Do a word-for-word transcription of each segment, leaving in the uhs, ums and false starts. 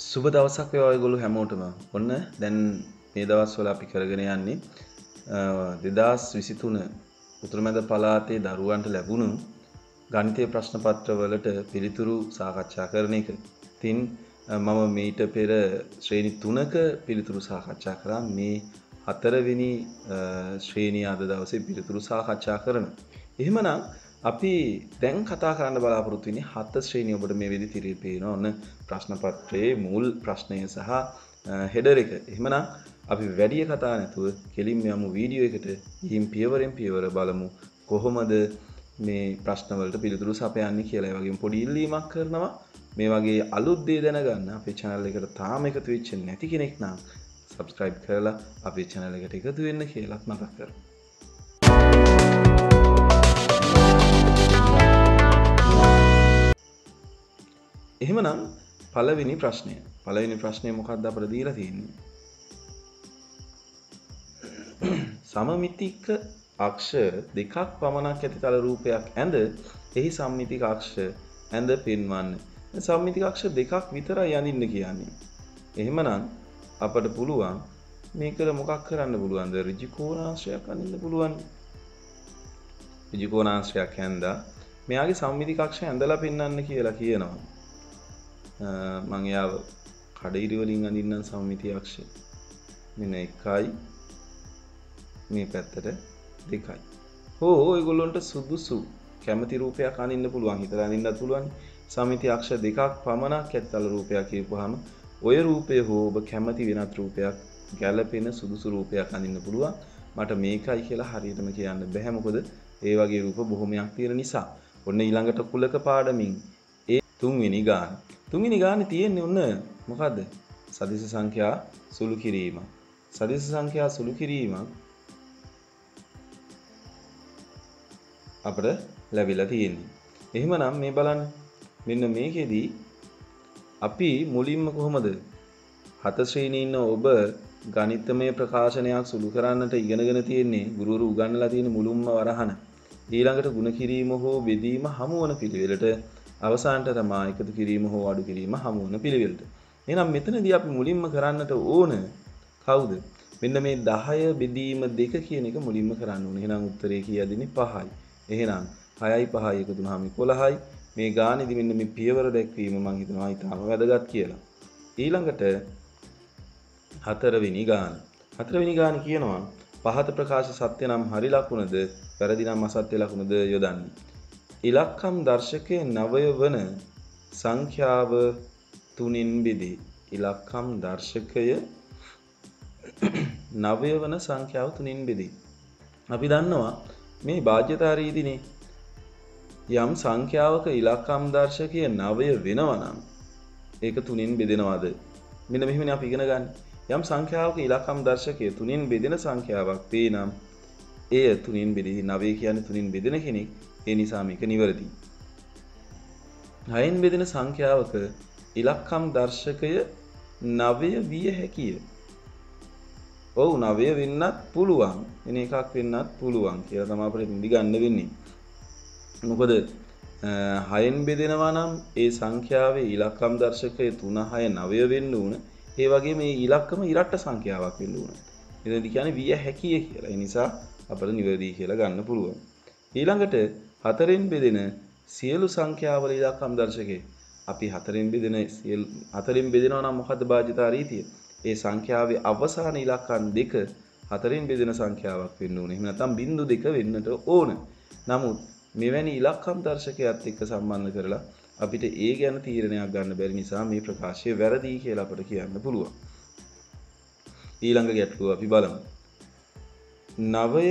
සුබ දවසක් වේවා ඔයගොල්ලෝ හැමෝටම. ඔන්න දැන් මේ දවස්වල අපි කරගෙන යන්නේ දෙදාස් විසිතුන උතුරුමැද පළාතේ දරුවන්ට ලැබුණු ගණිතීය ප්‍රශ්න පත්‍රවලට පිළිතුරු සාකච්ඡා කරන එක. ඉතින් මම මීට පෙර ශ්‍රේණි තුනක පිළිතුරු සාකච්ඡා කරා. මේ හතරවෙනි ශ්‍රේණිය අද දවසේ පිළිතුරු සාකච්ඡා කරනවා. එහෙමනම් අපි දැන් කතා කරන්න බලාපොරොත්තු වෙන්නේ හත ශ්‍රේණිය. ඔබට මේ වෙදි තිරේ පේනවා. ඔන්න ප්‍රශ්න පත්‍රයේ මුල් ප්‍රශ්නය සහ හෙඩර් එක. එහෙමනම් අපි වැඩි කතා නැතුව කෙලින්ම යමු වීඩියෝ එකට. ඊයින් පියවරෙන් පියවර බලමු කොහොමද මේ ප්‍රශ්න වලට පිළිතුරු සපයන්නේ කියලා. ඒ වගේම පොඩි ඉල්ලීමක් කරනවා. මේ වගේ අලුත් දේ දැනගන්න අපේ channel එකට තාම එකතු වෙච්ච නැති කෙනෙක් නම් subscribe කරලා අපේ channel එකට එකතු වෙන්න කියලාත් මතක් කරමු. එහෙමනම් පළවෙනි ප්‍රශ්නය. පළවෙනි ප්‍රශ්නය මොකක්ද අපිට දීලා තියෙන්නේ? සමමිතික අක්ෂ දෙකක් පමණක් ඇති තල රූපයක් ඇඳ එහි සම්මිතික අක්ෂ ඇඳ පෙන්වන්න. සම්මිතික අක්ෂ දෙකක් විතරයි අඳින්න කියන්නේ. එහෙමනම් අපිට පුළුවන් මේකට මොකක් කරන්න පුළුවන්ද? ඍජු කෝණාංශයක් අඳින්න පුළුවන්. ඍජු කෝණාංශයක් ඇඳලා මෙයාගේ සම්මිතික අක්ෂ ඇඳලා පෙන්වන්න කියලා කියනවා. මම යාව කඩිරි වලින් අඳින්නම් සම්මිතිය අක්ෂ. මෙන්න එකයි මේ පැත්තට දෙකයි. ඕ ඔයගොල්ලන්ට සුදුසු කැමති රූපයක් අඳින්න පුළුවන්. හිතලා අඳින්නත් පුළුවන්. සම්මිතිය අක්ෂ දෙකක් පමණක් ඇත්තල රූපයක් කියපුවාම ඔය රූපය හෝ ඔබ කැමති වෙනත් රූපයක් ගැළපෙන සුදුසු රූපයක් අඳින්න පුළුවන්. මට මේකයි කියලා හරියටම කියන්න බෑ. මොකද ඒ වගේ රූප බොහොමයක් තියෙන නිසා. ඔන්න ඊළඟට කුලක පාඩමින් ඒ තුන්වෙනි ගාන. තුන්වෙනි ගානේ තියෙන්නේ ඔන්න මොකද්ද? සදිශ සංඛ්‍යා සුළු කිරීම. සදිශ සංඛ්‍යා සුළු කිරීම අපිට ලැබිලා තියෙන්නේ. එහෙමනම් මේ බලන්න. මෙන්න මේකෙදි අපි මුලින්ම කොහොමද හත ශ්‍රේණියේ ඉන්න ඔබ ගණිතමය ප්‍රකාශනයක් සුළු කරන්නට ඉගෙනගෙන තියෙන්නේ. ගුරුවරු උගන්වලා තියෙන මුලින්ම වරහන. ඊළඟට ಗುಣ කිරීම හෝ බෙදීම හමු වන පිළිවෙලට අවසානට තමයි එකතු කිරීම හෝ අඩු කිරීම හමු වන පිළිවෙලට. එහෙනම් මෙතනදී අපි මුලින්ම කරන්නට ඕන කවුද? මෙන්න මේ දහය බෙදීම දෙක කියන එක මුලින්ම කරන්න ඕනේ. එහෙනම් උත්තරේ කීයදනේ? පහයි. එහෙනම් හයයි පහයි එකතු වුනහම එකොළහයි. මේ ගානේදී මෙන්න මේ පියවර දැක්වීම මම හිතනවා ඊටම වැදගත් කියලා. ඊළඟට හතරවෙනි ගාන. හතරවෙනි ගාන කියනවා පහත ප්‍රකාශ සත්‍ය නම් හරි ලකුණද වැරදි නම් අසත්‍ය ලකුණද යොදන්නේ. ඉලක්කම් දර්ශකයේ නවය වන සංඛ්‍යාව තුනින් බෙදේ. ඉලක්කම් දර්ශකය නවය වන සංඛ්‍යාව තුනින් බෙදේ. අපි දන්නවා මේ බාහ්‍යතා රීතිනේ යම් සංඛ්‍යාවක ඉලක්කම් දර්ශකය නවය වෙනවා නම් ඒක තුනින් බෙදෙනවද? මෙන්න මෙහෙමනේ අපි ඉගෙන ගන්න. යම් සංඛ්‍යාවක ඉලක්කම් දර්ශකය තුනින් බෙදෙන සංඛ්‍යාවක් වේ නම් එය තුනින් බෙදෙයි. නවය කියන්නේ තුනින් බෙදෙන කෙනෙක්. ඒ නිසා මේක නිවැරදි. හයෙන් බෙදෙන සංඛ්‍යාවක ඉලක්කම් දර්ශකය නවය විය හැකිය. ඔව් නවය වෙන්නත් පුළුවන්. වෙන එකක් වෙන්නත් පුළුවන් කියලා තමයි අපිට ඉඳි ගන්න වෙන්නේ. මොකද හයෙන් බෙදෙනවා නම් ඒ සංඛ්‍යාවේ ඉලක්කම් දර්ශකය තුන හය නවය වෙන්න ඕන. ඒ වගේම මේ ඉලක්කම ඉරට්ට සංඛ්‍යාවක් වෙන්න ඕන. එතනදි කියන්නේ විය හැකිය කියලා. ඒ නිසා අපිට නිවැරදි කියලා ගන්න පුළුවන්. ඊළඟට හතරෙන් බෙදෙන සියලු සංඛ්‍යාවල ඉලක්කම් දර්ශකය. අපි හතරෙන් බෙදෙන සියලු හතරෙන් බෙදෙනවා නම් මොකද්ද බාහ්‍යතා රීතිය? ඒ සංඛ්‍යාවේ අවසාන ඉලක්කම් දෙක හතරෙන් බෙදෙන සංඛ්‍යාවක් වෙන්න ඕනේ. එහෙම නැත්නම් බිංදු දෙක වෙන්නට ඕන. නමුත් මෙවැනි ඉලක්කම් දර්ශකයක් එක්ක සම්බන්ධ කරලා අපිට ඒ ගැන තීරණයක් ගන්න බැරි නිසා මේ ප්‍රකාශය වැරදි කියලා අපිට කියන්න පුළුවන්. ඊළඟ ගැටලුව අපි බලමු. නවය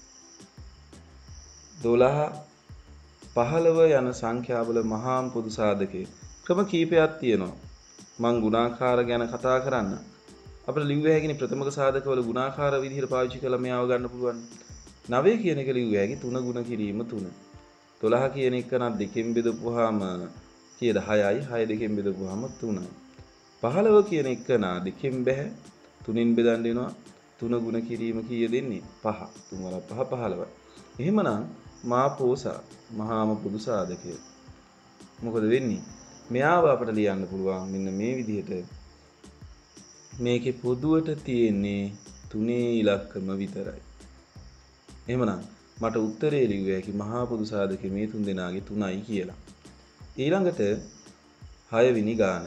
දොළහ පහළව යන සංඛ්‍යාවල මහාම් පොදු සාධකයේ ක්‍රම කීපයක් තියෙනවා. මං ගුණාකාර ගැන කතා කරන්න. අපිට ලිව්ව හැකිනේ ප්‍රථමක සාධකවල ගුණාකාර විදිහට පාවිච්චි කළා මෙයාව ගන්න පුළුවන්. නවය කියන එක ලිව්ව හැකි තුන ගුණ කිරීම තුන. දොළහ කියන එක නම් දෙකෙන් බෙදපුවාම කීයද? හයයි. හය දෙකෙන් බෙදපුවාම තුනයි. පහළව කියන එක නා දෙකෙන් බෑ. තුනෙන් බෙදන්න වෙනවා. තුන ගුණ කිරීම කීය දෙන්නේ? පහ. තුන වල පහ පහළවයි. එහෙමනම් මා පෝසා මහාම පොදු සාධකය. මොකද වෙන්නේ? මෙයාව අපට ලියන්න පුළුවන් මෙන්න මේ විදිහට මේකේ පොදුවට තියෙන්නේ තුනේ ඉලක්කම විතරයි. එහෙමනම් මට උත්තරේ ලිව්ව හැකි මහා පොදු සාධකයේ මේ තුන් දෙනාගේ තුනයි කියලා. ඊළඟට හය වෙනි ගාන.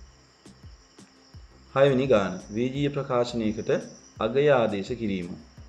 හය වෙනි ගාන වීජීය ප්‍රකාශනයකට අගය ආදේශ කිරීම.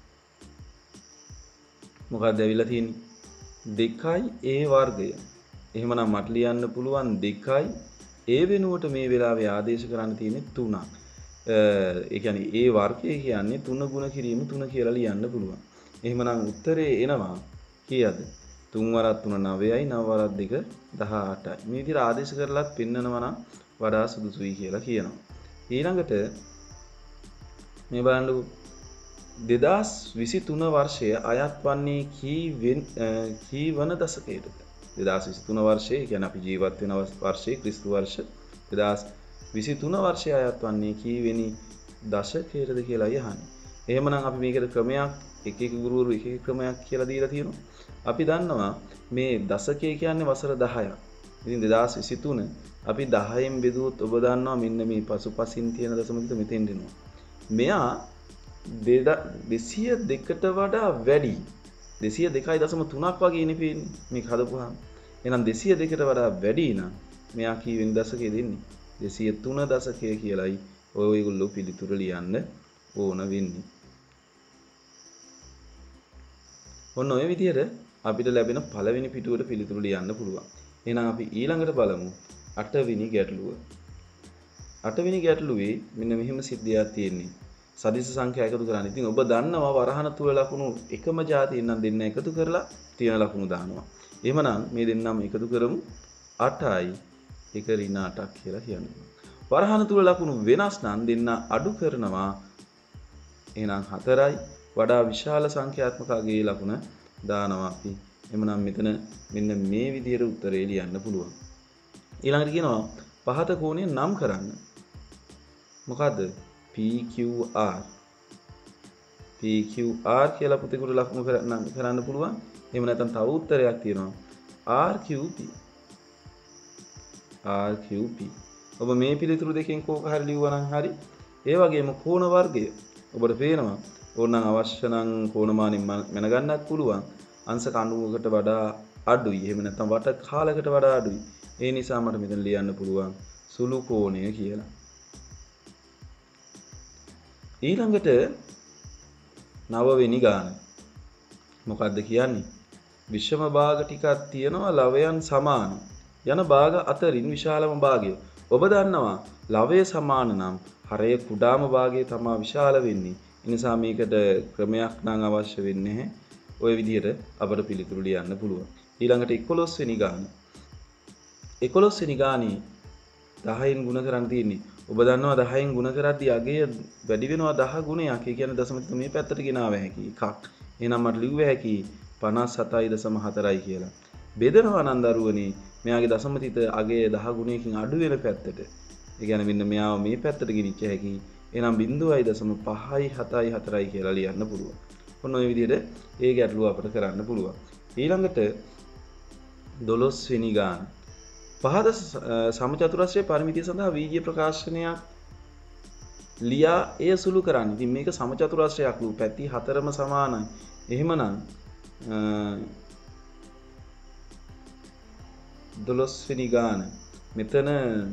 මොකක්ද ඇවිල්ලා තියෙන්නේ? දෙකයි ඒ වර්ගය. එහෙමනම් මට ලියන්න පුළුවන් දෙකයි ඒ වෙනුවට මේ වෙලාවේ ආදේශ කරන්න තියෙන්නේ තුනක්. ඒ කියන්නේ ඒ වර්ගය කියන්නේ තුන ගුණ කිරීම තුන කියලා ලියන්න පුළුවන්. එහෙමනම් උත්තරේ එනවා කීයද? තුන් වරක් තුන නවයයි නව වරක් දෙක දහඅටයි. මේ විදිහට ආදේශ කරලත් පෙන්නනවා නම් වඩා සුදුසුයි කියලා කියනවා. ඊළඟට මේ බලන්නකො දෙදාස් විසිතුන වර්ෂය අයත් වන්නේ කී කී වන දශකයටද? දෙදාස් විසිතුන වර්ෂය කියන්නේ අපි ජීවත් වෙන වර්ෂයේ ක්‍රිස්තු වර්ෂ දෙදාස් විසිතුන වර්ෂය අයත් වන්නේ කී වෙනි දශකයටද කියලායි අහන්නේ. එහෙමනම් අපි මේකට ක්‍රමයක් එක එක ගුරුවරු එක එක ක්‍රමයක් කියලා දීලා තියෙනවා. අපි දන්නවා මේ දශකය කියන්නේ වසර දහයක්. ඉතින් දෙදාස් විසිතුන අපි දහයෙන් බෙදුවොත් ඔබ දන්නවා මෙන්න මේ පසුපසින් තියෙන දශම ටික මෙතෙන් දෙනවා. මෙයා දෙසිය දෙකට වඩා වැඩි. දෙසිය දෙකයි දශම තුනක් වගේ ඉන්නේ පේන්නේ මේක හදපුවාම. එහෙනම් දෙසිය දෙකට වඩා වැඩි නම් මෙයා කී වෙනි දශකයේ දෙන්නේ? දෙසිය තුන දශකය කියලායි ඔයගොල්ලෝ පිළිතුර ලියන්න ඕන වෙන්නේ. ඔන්න ඔය විදිහට අපිට ලැබෙන පළවෙනි පිටුවට පිළිතුරු ලියන්න පුළුවන්. එහෙනම් අපි ඊළඟට බලමු අට වෙනි ගැටලුව. අට වෙනි ගැටලුවේ මෙන්න මෙහෙම සිද්ධියක් තියෙන්නේ. සදිශ සංඛ්‍යා එකතු කරන්න. ඉතින් ඔබ දන්නවා වරහන තුල ලකුණු එකම જાතියෙන් නම් දෙන්න එකතු කරලා තියෙන ලකුණු දානවා. එහෙමනම් මේ දෙන්නම එකතු කරමු අටයි එක ඍණ අටක් කියලා කියනවා. වරහන තුල ලකුණු වෙනස් නම් දෙන්න අඩු කරනවා. එහෙනම් හතරයි වඩා විශාල සංඛ්‍යාත්මක අගයේ ලකුණ දානවා අපි. එhmenan මෙතන මෙන්න මේ විදිහට උත්තරේ ලියන්න පුළුවන්. ඊළඟට කියනවා පහත කෝණය නම් කරන්න. මොකද්ද? P Q R. P Q R කියලා පුතේකට ලකුණු කරන්න පුළුවන්. එහෙම නැත්නම් තව උත්තරයක් තියෙනවා R Q P. R Q P. ඔබ මේ පිළිතුරු දෙකෙන් කෝක හරි ලියුවා නම් හරි. ඒ වගේම කෝණ වර්ගය ඔබට පේනවා ඕනනම් අවශ්‍ය නම් කෝණමානින් මැන ගන්නත් පුළුවන්. අංශක අනූවකට වඩා අඩුයි. එහෙම නැත්නම් වට කාලයකට වඩා අඩුයි. ඒ නිසා මට මෙතන ලියන්න පුළුවන් සුළු කෝණය කියලා. ඊළඟට නව වෙනි ගාන. මොකද්ද කියන්නේ? විෂම භාග ටිකක් තියෙනවා ලවයන් සමාන. යන භාග අතරින් විශාලම භාගය. ඔබ දන්නවා ලවය සමාන නම් හරය කුඩාම භාගය තමයි විශාල වෙන්නේ. ඒ නිසා මේකට ක්‍රමයක් නම් අවශ්‍ය වෙන්නේ නැහැ. ওই විදිහට අපට පිළිතුරු ලියන්න පුළුවන්. ඊළඟට එකොළොස් වෙනි ගාන. එකොළොස් වෙනි ගානේ දහයෙන් ගුණ කරන් තියෙන්නේ. ඔබ දන්නවා දහයෙන් ගුණ කරද්දී අගය වැඩි වෙනවා දහ ගුණයක්. ඒ කියන්නේ දශම තුන මේ පැත්තට ගෙනාව හැකි එකක්. එහෙනම් මට ලිව්ව හැකි පනස් හතයි දශම හතරයි කියලා. බෙදනවා නම් දරුවනේ මෙයාගේ දශම තිත අගය දහ ගුණයකින් අඩු වෙන පැත්තට. ඒ කියන්නේ මෙන්න මෙයාව මේ පැත්තට ගෙනිච්ච හැකි. එහෙනම් බිංදුවයි දශම පහයි හතයි හතරයි කියලා ලියන්න පුළුවන්. ඔන්න ඔය විදිහට ඒ ගැටලුව අපිට කරන්න පුළුවන්. ඊළඟට දොළොස් වෙනි ගාන. පහත සමචතුරස්‍රයේ පරිමිතිය සඳහා වීජීය ප්‍රකාශනයක් ලියා එය සුළු කරන්න. ඉතින් මේක සමචතුරස්‍රයක් වූ පැති හතරම සමානයි. එහෙමනම් දොළොස් වෙනි ගාන මෙතන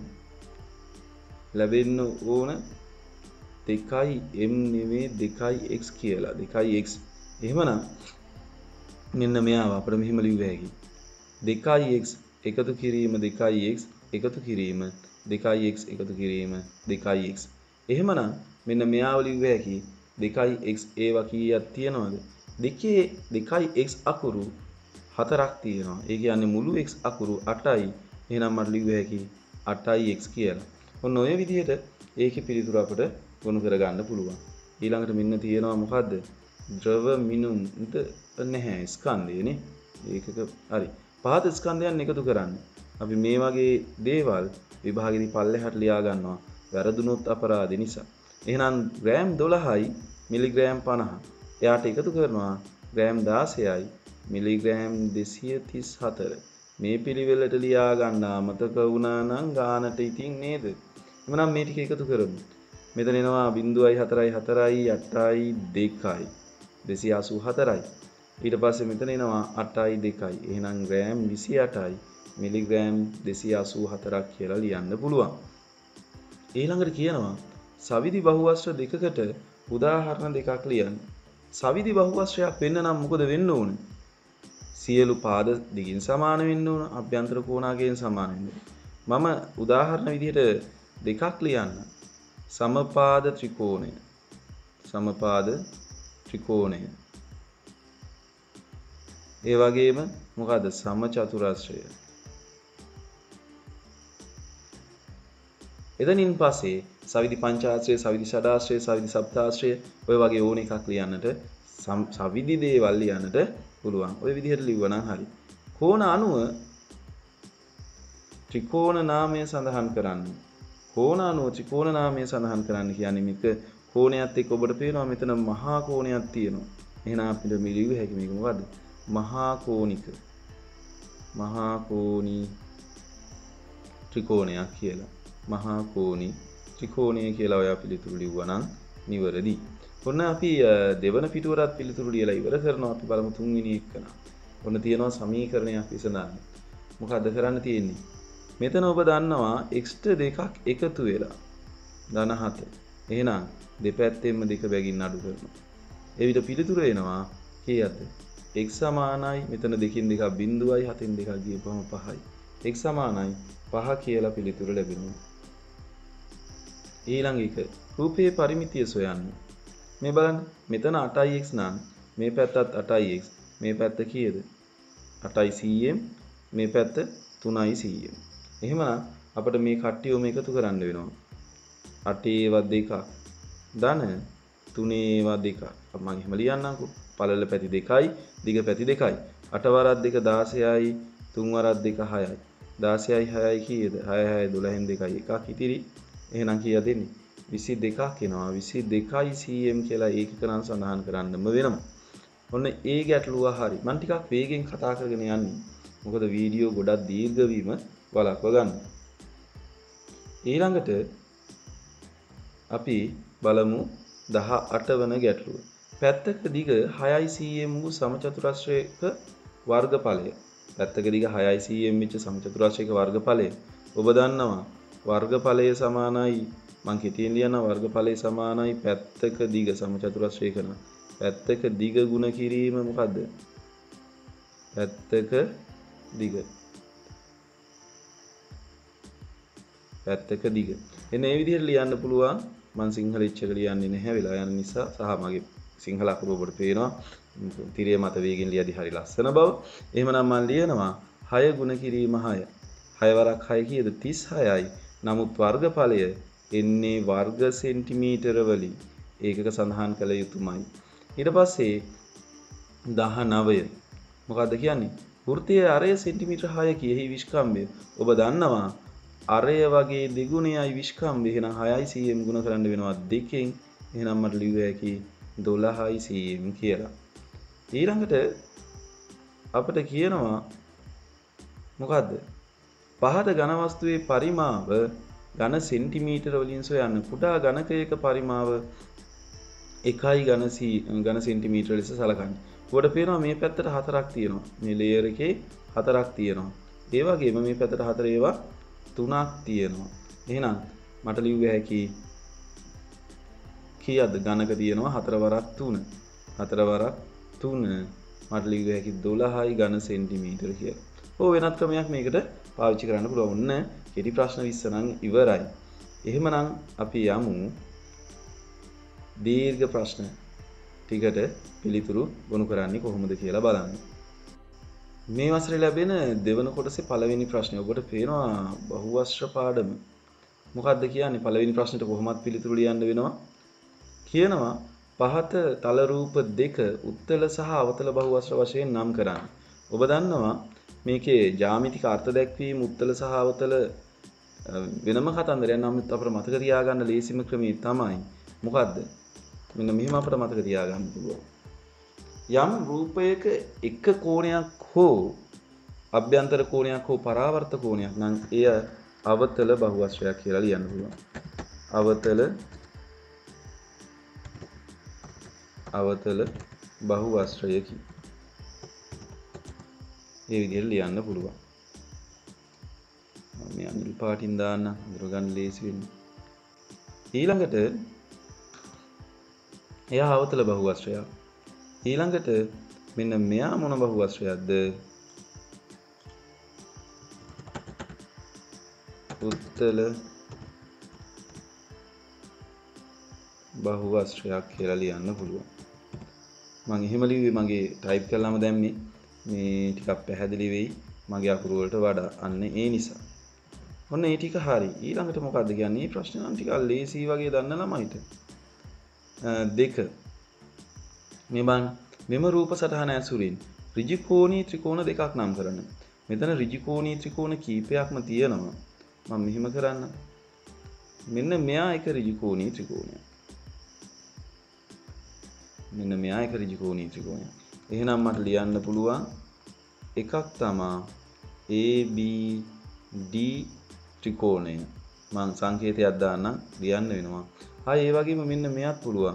ලැබෙන්න ඕන දෙකයි m නෙමෙයි දෙකයි x කියලා. දෙකයි x. එහෙමනම් මෙන්න මෙයාව අපිට මෙහෙම ලියුව හැකියි. දෙකයි x එකතු කිරීම දෙකයි x එකතු කිරීම දෙකයි x එකතු කිරීම දෙකයි x. එහෙමනම් මෙන්න මෙයාව ලියුව හැකියි. දෙකයි x ඒවා කීයක් තියෙනවද? දෙකේ දෙකයි x අකුරු හතරක් තියෙනවා. ඒ කියන්නේ මුළු x අකුරු අටයි. එහෙනම් මට ලියුව හැකියි අටයි x කියලා. ඔන්න ඔය විදිහට ඒකේ පිළිතුර අපිට ගොනු කරගන්න පුළුවන්. ඊළඟට මෙන්න තියෙනවා මොකද්ද? ද්‍රව මිනුම්ද නැහැ ස්කන්ධයනේ. ඒකක හරි. පහත ස්කන්ධයන් එකතු කරන්න. අපි මේ වගේ දේවල් විභාගෙදී පල්ලෙහාට ලියා ගන්නවා. වැරදුනොත් අපරාධ නිසා. එහෙනම් ග්‍රෑම් දොළහයි මිලිග්‍රෑම් පනහ. එයාට එකතු කරනවා ග්‍රෑම් දාසයයි මිලිග්‍රෑම් දෙසිය තිස් හතර. මේ පිළිවෙලට ලියා ගන්න අමතක වුණා නම් ගානට ඉතින් නේද? එහෙනම් මේ ටික එකතු කරමු. මෙතන එනවා බිංදුවයි හතරයි හතරයි අටයි දෙකයි දෙසිය අසූ හතරයි. ඊට පස්සේ මෙතන එනවා අටයි දෙකයි. එහෙනම් ග්‍රෑම් විසි අටයි මිලිග්‍රෑම් දෙසිය අසූ හතරක් කියලා ලියන්න පුළුවන්. ඊළඟට කියනවා සවිදි බහුවස්ත්‍ර දෙකකට උදාහරණ දෙකක් ලියන්න. සවිදි බහුවස්ත්‍රයක් වෙන්න නම් මොකද වෙන්න ඕන? සියලු පාද දිගින් සමාන වෙන්න ඕන. අභ්‍යන්තර කෝණාගයෙන් සමාන වෙන්න ඕන. මම උදාහරණ විදිහට දෙකක් ලියන්න. සමපාද ත්‍රිකෝණය. සමපාද ත්‍රිකෝණය. ඒ වගේම මොකද්ද? සමචතුරස්‍රය. එතනින් පස්සේ සවිදි පංචාශ්‍රය, සවිදි ෂඩාශ්‍රය, සවිදි සප්තාශ්‍රය ඔය වගේ ඕන එකක් ලියන්නට සවිදි දේවල් ලියන්නට පුළුවන්. ඔය විදිහට ලිව්වනම් හරි. කෝණ අණුව ත්‍රිකෝණ නාමය සඳහන් කරන්න. කෝණ අණුව ත්‍රිකෝණ නාමය සඳහන් කරන්න කියන්නේ මේක කෝණයත් එක්ක ඔබට පේනවා මෙතන මහා කෝණයක් තියෙනවා. එහෙනම් අපිට මේ ලියුව හැකි මේක මොකද්ද? මහා කෝණික. මහා කෝණී ත්‍රිකෝණයක් කියලා. මහා කෝණී ත්‍රිකෝණය කියලා ඔය පිළිතුරු ලිව්වනම් නිවැරදි. ඔන්න අපි දෙවන පිටුවරත් පිළිතුරු ලියලා ඉවර කරනවා. අපි බලමු තුන්වෙනි එකන. ඔන්න තියෙනවා සමීකරණයක් විසඳන්න. මොකද්ද කරන්න තියෙන්නේ? මෙතන ඔබ දන්නවා x දෙකක් එකතු වෙලා ධන හත. එහෙනම් දෙපැත්තෙන්ම දෙක බැගින් අඩු කරනවා. ඒ විදිහ පිළිතුර එනවා කීයද? x සමානයි මෙතන දෙකින් දෙකක් බිංදුවයි හතෙන් දෙකක් ගියපුවම පහයි. x සමානයි පහ කියලා පිළිතුර ලැබෙනවා. ඊළඟ එක රූපයේ පරිමිතිය සොයන්න. මේ බලන්න මෙතන අටයි x නම් මේ පැත්තත් අටයි x මේ පැත්ත කීයද? අටයි සීඑම් මේ පැත්ත තුනයි සීඑම්. එහෙමනම් අපිට මේ කට්ටියම එකතු කරන්න වෙනවා. අටේවත් දෙකක් ධන තුනේවත් දෙකක්. මම එහෙම ලියන්නම්කෝ. පළල පැති දෙකයි දිග පැති දෙකයි. අට වරක් දෙක දාසයයි තුන් වරක් දෙක හයයි. දාසයයි හයයි කීයද? හය හය දොළහෙන් දෙකයි එකක් ඉතිරි. එහෙනම් කීයද දෙන්නේ? විසි දෙකක් එනවා. විසි දෙකයි සීඑම් කියලා ඒකක නම් සඳහන් කරන්නම වෙනවා. ඔන්න ඒ ගැටලුව හරි. මම ටිකක් වේගෙන් කතා කරගෙන යන්නේ. මොකද වීඩියෝ ගොඩක් දීර්ඝ වීම වළක්ව ගන්න. ඊළඟට අපි බලමු දහඅට වන ගැටලුව. පැත්තක දිග හයයි සීඑම් වූ සමචතුරස්‍රයක වර්ගඵලය. පැත්තක දිග හයයි සීඑම් වෙච්ච සමචතුරස්‍රයක වර්ගඵලය. ඔබ දන්නවා වර්ගඵලය සමානයි මං කෙටියෙන් ලියනවා වර්ගඵලය සමානයි පැත්තක දිග සමචතුරස්‍රයක නම් පැත්තක දිග ගුණ කිරීම මොකද්ද? පැත්තක දිග. පැත්තක දිග. එන්න මේ විදිහට ලියන්න පුළුවන්. මං සිංහල ඉච්චක ලියන්නේ නැහැ වෙලා යන නිසා සහ මගේ සිංහල අකුරු ඔබට පේනවා. තිරය මත වේගෙන් ලියදී හරි ලස්සන බව. එහෙමනම් මම ලියනවා හය ගුණ කිරීම හය. හය වරක් හය කීයද? තිස් හයයි. නමුත් වර්ගඵලය එන්නේ වර්ග සෙන්ටිමීටර වලින්. ඒකක සඳහන් කළ යුතුමයි. ඊට පස්සේ දහනවය. මොකද්ද කියන්නේ? වෘත්තයේ අරය සෙන්ටිමීටර හයකි. එහි විස්කම්භය ඔබ දන්නවා අරය වගේ දෙගුණයයි විස්කම්භය. එහෙනම් හයයි සීඑම් ගුණ කරන්න වෙනවා දෙකෙන්. එහෙනම් මට ලියුව හැකි දොළහයි සීඑම් කියලා. ඊළඟට අපිට කියනවා මොකද්ද? පහත ඝන වස්තුවේ පරිමාව ඝන සෙන්ටිමීටර වලින් සොයන්න. කුඩා ඝනකයක පරිමාව එකයි ඝන සී ඝන සෙන්ටිමීටර ලෙස සලකන්න. ඔබට පේනවා මේ පැත්තට හතරක් තියෙනවා. මේ ලේයර් එකේ හතරක් තියෙනවා. ඒ වගේම මේ පැත්තට හතර ඒවා තුනක් තියෙනවා. එහෙනම් මට ලියුව හැකි කීයද? ඝනක තියෙනවා හතර වරක් තුන. හතර වරක් තුන මට ලියුව හැකි දොළහයි ඝන සෙන්ටිමීටර කියලා. ඔය වෙනත් ක්‍රමයක් මේකට පාවිච්චි කරන්න පුළුවන්. ඔන්න කෙටි ප්‍රශ්න විස්ස නම් ඉවරයි. එහෙමනම් අපි යමු දීර්ඝ ප්‍රශ්න ටිකට පිළිතුරු ගොනු කරන්නේ කොහොමද කියලා බලන්න. මේ වසරේ ලැබෙන දෙවන කොටසේ පළවෙනි ප්‍රශ්නේ ඔබට පේනවා බහුවස්ත්‍ර පාඩම. මොකක්ද කියන්නේ? පළවෙනි ප්‍රශ්නෙට කොහොමද පිළිතුරු ලියන්න වෙනවා? කියනවා පහත තල රූප දෙක උත්තල සහ අවතල බහුවස්ත්‍ර වශයෙන් නම් කරන්න. ඔබ දන්නවා මේකේ ජ්‍යාමිතික අර්ථ දැක්වීම උත්තල සහ අවතල වෙනම කතන්දරයක්. නමුත් අපිට මතක තියාගන්න ලේසිම ක්‍රමය තමයි මොකද්ද? මෙන්න මෙහෙම අපිට මතක තියාගන්න පුළුවන්. යම් රූපයක එක කෝණයක් හෝ අභ්‍යන්තර කෝණයක් හෝ පරාවර්ත කෝණයක් නම් එය අවතල බහුවස්ත්‍රයක් කියලා ලියන්න පුළුවන්. අවතල අවතල බහුවස්ත්‍රයකි. මේ විදිහට ලියන්න පුළුවන්. මම මේ අනිල් පාටින් දාන්න අඳුර ගන්න ලේසි වෙන්න. ඊළඟට එයා අවතල බහුවස්ත්‍රයක්. ඊළඟට මෙන්න මෙයා මොන බහුවස්ත්‍රයක්ද? උත්තල බහුවස්ත්‍රයක් කියලා ලියන්න පුළුවන්. මම එහෙම ලිව්වේ මගේ ටයිප් කළාම දැම්මේ මේ ටිකක් පැහැදිලි වෙයි මගේ අකුරු වලට වඩා. අන්න ඒ නිසා. ඔන්න ඒ ටික හරි. ඊළඟට මොකද්ද කියන්නේ? මේ ප්‍රශ්න නම් ටිකක් ලේසි වගේ දන්න ළමයිට. දෙක. මේ බං මෙම රූප සටහන ඇසුරින් ඍජුකෝණී ත්‍රිකෝණ දෙකක් නම් කරන්න. මෙතන ඍජුකෝණී ත්‍රිකෝණ කීපයක්ම තියෙනවා. මම මෙහෙම කරන්න. මෙන්න මෙයා එක ඍජුකෝණී ත්‍රිකෝණයක්. මෙන්න මෙයා එක ඍජුකෝණී ත්‍රිකෝණයක්. එහෙනම් මට ලියන්න පුළුවන් එකක් තමා A B D ත්‍රිකෝණය. මම සංකේතයක් දාන්න ලියන්න වෙනවා. ආයේ ඒ වගේම මෙන්න මෙයාත් පුළුවන්.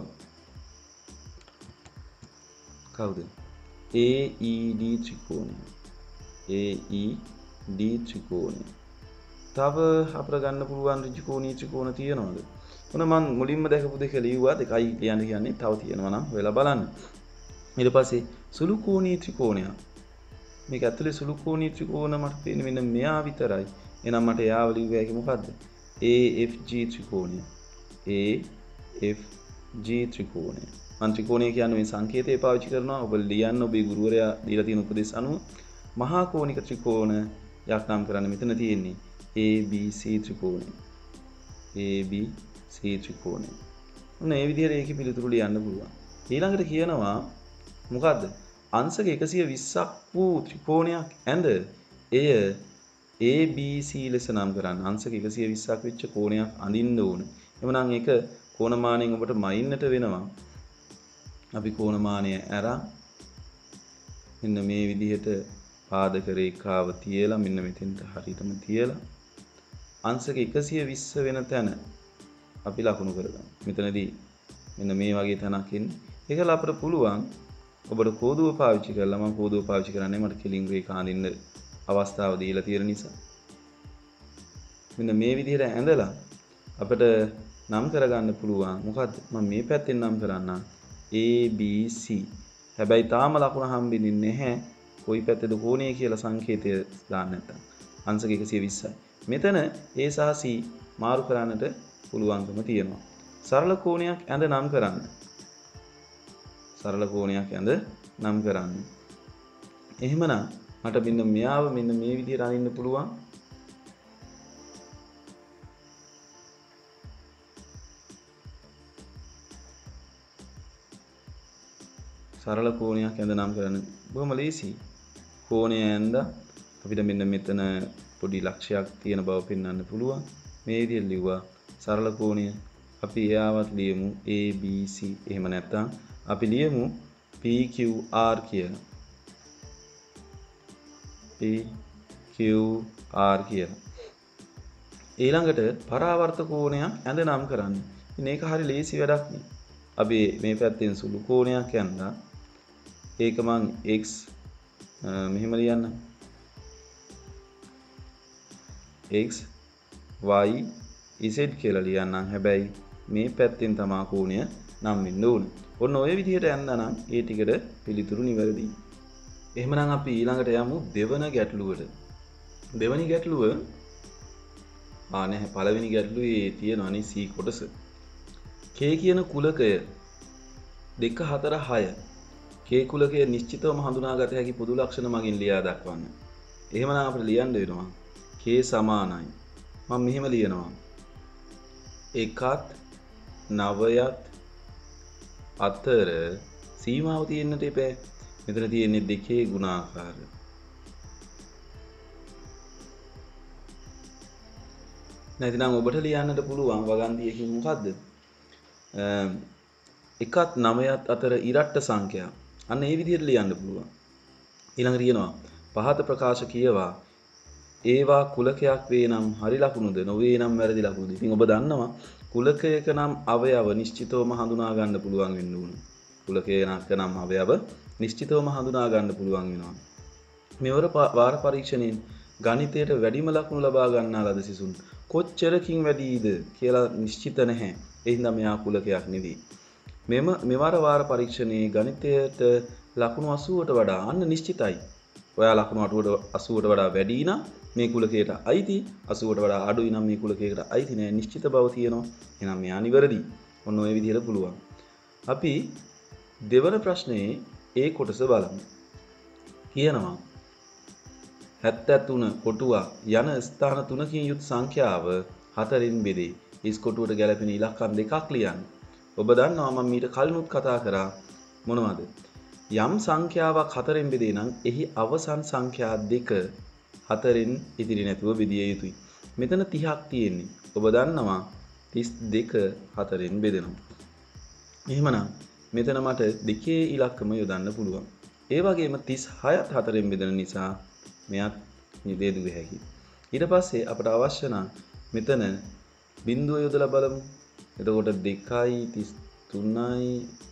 කවුද? A E D ත්‍රිකෝණය. A E D ත්‍රිකෝණය. තව අපර ගන්න පුළුවන් ඍජුකෝණී ත්‍රිකෝණ තියෙනවද? මොන මම මුලින්ම දැකපු දෙක ලියුවා. දෙකයි ලියන්න කියන්නේ. තව තියෙනවා නම් ඔයාලා බලන්න. ඊට පස්සේ සුළු කෝණී ත්‍රිකෝණයක්. මේක ඇතුලේ සුළු කෝණී ත්‍රිකෝණ මට පේන්නේ මෙන්න මෙයා විතරයි. එහෙනම් මට එයාව ලියුවා ඒක මොකද්ද? A F G ත්‍රිකෝණය. A F G ත්‍රිකෝණය. මම ත්‍රිකෝණය කියන්නේ මේ සංකේතය පාවිච්චි කරනවා. ඔබ ලියන්න ඔබේ ගුරුවරයා දීලා තියෙන උපදෙස් අනුව මහා කෝණික ත්‍රිකෝණ යක් නම් කරන්න. මෙතන තියෙන්නේ A B C ත්‍රිකෝණය. A B C ත්‍රිකෝණය. ඔන්න ඒ විදිහට ඒකේ පිළිතුරු ලියන්න පුළුවන්. ඊළඟට කියනවා මොකද්ද? අංශක එකසිය විස්සක් වූ ත්‍රිකෝණයක් ඇඳ එය A B C ලෙස නම් කරන්න. අංශක එකසිය විස්සක් වෙච්ච කෝණයක් අඳින්න ඕන. එhmenan ඒක කෝණමානයෙන් ඔබට මයින්නට වෙනවා. අපි කෝණමානය අරන් මෙන්න මේ විදිහට පාදක රේඛාව තියලා මෙන්න මෙතෙන්ට හරියටම තියලා අංශක එකසිය විස්ස වෙන තැන අපි ලකුණු කරගමු. මෙතනදී මෙන්න මේ වගේ තැනක් ඉන්නේ. ඒකල අපිට පුළුවන් ඔබට කෝදුව පාවිච්චි කරලා මම කෝදුව පාවිච්චි කරන්නේ මට කෙලින් රේඛා අඳින්න අවස්ථාව දීලා තියෙන නිසා. මෙන්න මේ විදිහට ඇඳලා අපිට නම් කරගන්න පුළුවන්. මොකද්ද? මම මේ පැත්තෙන් නම් කරන්නම් A B C. හැබැයි තාම ලකුණ හම්බෙන්නේ නැහැ. කොයි පැත්තේද කෝණය කියලා සංකේතය දාන්න නැත්තම්. අංශක එකසිය විස්සයි. මෙතන A සහ C මාරු කරන්නට පුළුවන්කම තියෙනවා. සරල කෝණයක් ඇඳ නම් කරන්න. සරල කෝණයක් ඇඳ නම් කරන්න. එහෙමනම් මට මෙන්න මෙයාව මෙන්න මේ විදිහට අඳින්න පුළුවන්. සරල කෝණයක් ඇඳ නම් කරන්න බොහොම ලේසි. කෝණය ඇඳ අපිට මෙන්න මෙතන පොඩි ලක්ෂයක් තියෙන බව පෙන්වන්න පුළුවන්. මේ විදිහට ලිව්වා සරල කෝණය. අපි එයාවත් ලියමු A B C. එහෙම නැත්නම් අපි ලියමු P Q R කියලා. P Q R කියලා. ඊළඟට පරාවර්ත කෝණයක් ඇඳ නම් කරන්න. මේක හරි ලේසි වැඩක් නේ. අපි මේ පැත්තෙන් සුළු කෝණයක් ඇඳලා ඒක මං x මෙහෙම ලියන්න. x y z කියලා ලියන්නම්. හැබැයි මේ පැත්තෙන් තමා කෝණය නම් වෙන්න ඕනේ. ඔන්න ඔය විදිහට ඇඳනනම් ඒ ටිකට පිළිතුරු නිවැරදියි. එහෙමනම් අපි ඊළඟට යමු දෙවන ගැටලුවට. දෙවනි ගැටලුව ආ නැහැ පළවෙනි ගැටලුවේ තියෙනවා නේ C කොටස. K කියන කුලකය දෙක හතර හය K කුලකය නිශ්චිතවම හඳුනාගත හැකි පොදු ලක්ෂණ මගින් ලියා දක්වන්න. එහෙමනම් අපිට ලියන්න වෙනවා K සමානයි. මම මෙහෙම ලියනවා. එකත් නවයත් අතර සීමාව තියෙන්නට එපා. මෙතන තියෙන්නේ දෙකේ ගුණාකාර. නැතිනම් ඔබට ලියන්නට පුළුවන් වගන්තියකින් මොකද්ද? එකත් නවයත් අතර ඉරට්ට සංඛ්‍යා. අන්න ඒ විදිහට ලියන්න පුළුවන්. ඊළඟට කියනවා පහත ප්‍රකාශ කියවා ඒවා කුලකයක් වේ නම් හරි ලකුණුද නොවේ නම් වැරදි ලකුණුද. ඉතින් ඔබ දන්නවා කුලකයක නම් අවයව නිශ්චිතවම හඳුනා ගන්න පුළුවන් වෙන්න ඕන. කුලකයක නම් අවයව නිශ්චිතවම හඳුනා ගන්න පුළුවන් වෙනවා. මෙවර වාර පරීක්ෂණයෙන් ගණිතයට වැඩිම ලකුණු ලබා ගන්නා ලද සිසුන් කොච්චරකින් වැඩිද කියලා නිශ්චිත නැහැ. ඒ හින්දා මෙයා කුලකයක් නෙවෙයි. මෙම මෙවර වාර පරීක්ෂණයේ ගණිතයට ලකුණු අසූවට වඩා අන්න නිශ්චිතයි. ඔයා ලකුණු අසූවට වඩා වැඩි නම් මේ කුලකයට අයිති, අසූවට වඩා අඩුයි නම් මේ කුලකයකට අයිති නෑ. නිශ්චිත බව තියෙනවා. එහෙනම් මෙයා නිවැරදි. ඔන්න ඔය විදිහට පුළුවන්. අපි දෙවන ප්‍රශ්නේ ඒ කොටස බලමු. කියනවා හැත්තෑ තුන කොටුවක් යන ස්ථාන තුනකින් යුත් සංඛ්‍යාව හතරින් බෙදේ. ඉස් කොටුවට ගැලපෙන ඉලක්කම් දෙකක් ලියන්න. ඔබ දන්නවා මම මීට කලිනුත් කතා කරා මොනවද? යම් සංඛ්‍යාවක් හතරෙන් බෙදේ නම් එහි අවසන් සංඛ්‍යා දෙක හතරෙන් ඉතිරි නැතුව බෙදිය යුතුයි. මෙතන තිහක් තියෙන්නේ. ඔබ දන්නවා තිස් දෙක හතරෙන් බෙදෙනවා. එහෙමනම් මෙතන මට දෙකේ ඉලක්කම යොදන්න පුළුවන්. ඒ වගේම තිස් හයත් හතරෙන් බෙදෙන නිසා මෙයත් නිදේදුව හැකියි. ඊට පස්සේ අපට අවශ්‍ය නම් මෙතන බිංදුව යොදලා බලමු. එතකොට දෙකයි තිස් තුනයි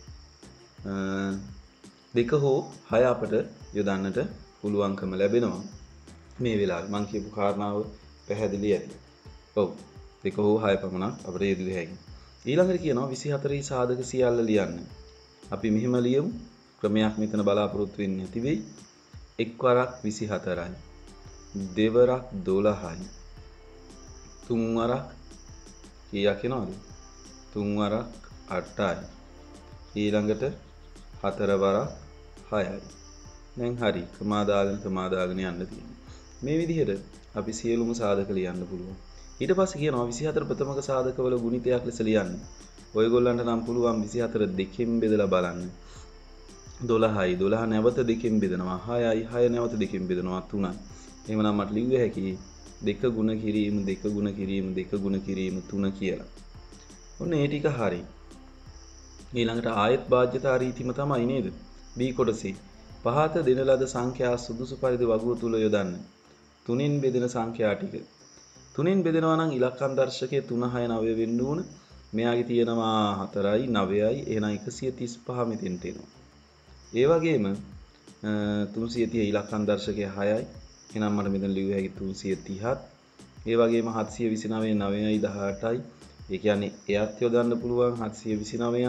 දෙක හෝ හය අපට යොදන්නට පුළුවන්කම ලැබෙනවා. මේ වෙලාවේ මම කියපු කාරණාව පැහැදිලි ඇති. ඔව්. දෙක හෝ හය පමණක් අපට යෙදුව හැකියි. ඊළඟට කියනවා විසි හතරේ සාධක සියල්ල ලියන්න. අපි මෙහෙම ලියමු. ක්‍රමයක් මෙතන බලාපොරොත්තු වෙන්නේ නැති වෙයි. එක් වරක් විසි හතරයි. දෙවරක් දොළහයි. තුන් වරක් කීයක් එනවද? තුන් වරක් අටයි. ඊළඟට හතර වරක් හයයි. දැන් හරි. ක්‍රමා දාගෙන ක්‍රමා දාගෙන යන්න තියෙනවා. මේ විදිහට අපි සියලුම සාධක ලියන්න පුළුවන්. ඊට පස්සේ කියනවා විසි හතර ප්‍රථමක සාධකවල ගුණිතයක් ලෙස ලියන්න. ඔයගොල්ලන්ට නම් පුළුවන් විසි හතර දෙකෙන් බෙදලා බලන්න. දොළහයි දොළහ නැවත දෙකෙන් බෙදනවා. හයයි හය නැවත දෙකෙන් බෙදනවා. තුනයි. එහෙමනම් මට ලිව්ව හැකි දෙක ගුණ කිරීම දෙක ගුණ කිරීම දෙක ගුණ කිරීම තුන කියලා. ඔන්න ඒ ටික හරි. ඊළඟට ආයත් බාධ්‍යතා රීතිම තමයි නේද? B කොටසේ පහත දෙන ලද සංඛ්‍යා සුදුසු පරිදි වගුව තුල යොදන්න. තුනෙන් බෙදෙන සංඛ්‍යා ටික. තුනෙන් බෙදෙනවා නම් ඉලක්කම් දර්ශකයේ තුන හය නවය වෙන්න ඕන. මෙයාගේ තියෙනවා හතරයි නවයයි එහෙනම් එකසිය තිස් පහ මෙතෙන්ට එනවා. ඒ වගේම තුන්සිය තිහ ඉලක්කම් දර්ශකයේ හයයි. එහෙනම් මට මෙතන ලියුව හැකි තුන්සිය තිහත්. ඒ වගේම හත්සිය විසිනවය නවයයි දහඅටයි. ඒ කියන්නේ එයත් යොදන්න පුළුවන් හත්සිය විසිනවය.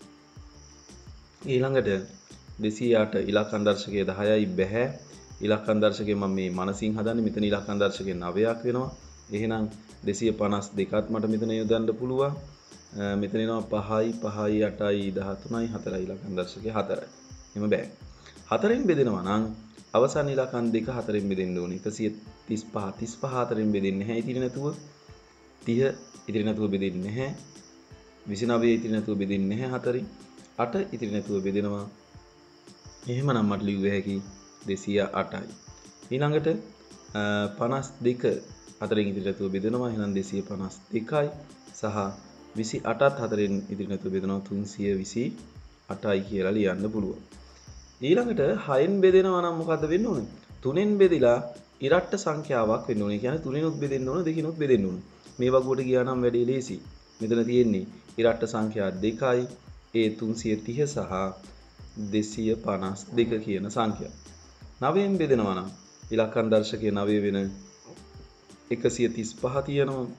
ඊළඟට දෙසිය අට ඉලක්කම් දර්ශකයේ දහයයි බැහැ. ඉලක්කම් දර්ශකයේ මම මේ මනසින් හදන්නේ මෙතන ඉලක්කම් දර්ශකයේ නවයක් වෙනවා. එහෙනම් දෙසිය පනස් දෙකත් මට මෙතන යොදන්න පුළුවන්. මෙතන එනවා පහයි පහයි අටයි දහතුනයි හතරයි ඉලක්කම් දර්ශකයේ හතරයි. එහෙම බෑ. හතරෙන් බෙදෙනවා නම් අවසන් ඉලක්කම් දෙක හතරෙන් බෙදෙන්න ඕනේ. එකසිය තිස් පහ තිස් පහ හතරෙන් බෙදෙන්නේ නැහැ ඉතිරි නැතුව. තිහ ඉතිරි නැතුව බෙදෙන්නේ නැහැ. විසිනවය ඉතිරි නැතුව බෙදෙන්නේ නැහැ හතරෙන්. අට ඉතිරි නැතුව බෙදෙනවා. එහෙමනම් මට ලියුව හැකි දෙසිය අටයි. ඊළඟට පනස් දෙක හතරෙන් ඉතිරි නැතුව බෙදෙනවා. එහෙනම් දෙසිය පනස් දෙකයි සහ විසි අටත් හතරෙන් ඉතිරි නැතුව බෙදෙනවා තුන්සිය විසි අටයි කියලා ලියන්න පුළුවන්. ඊළඟට හයෙන් බෙදෙනවා නම් මොකද්ද වෙන්න ඕනේ? තුනෙන් බෙදිලා ඉරට්ට සංඛ්‍යාවක් වෙන්න ඕනේ. කියන්නේ තුනෙනුත් බෙදෙන්න ඕනේ දෙකිනුත් බෙදෙන්න ඕනේ. මේ වගුවට ගියා නම් වැඩි ලේසි. මෙතන තියෙන්නේ ඉරට්ට සංඛ්‍යා දෙකයි ඒ තුන්සිය තිහ සහ දෙසිය පනස් දෙක කියන සංඛ්‍යා. නවයෙන් බෙදෙනවා නම් ඉලක්කම් දර්ශකයේ නවය වෙන එකසිය තිස් පහ තියෙනවා.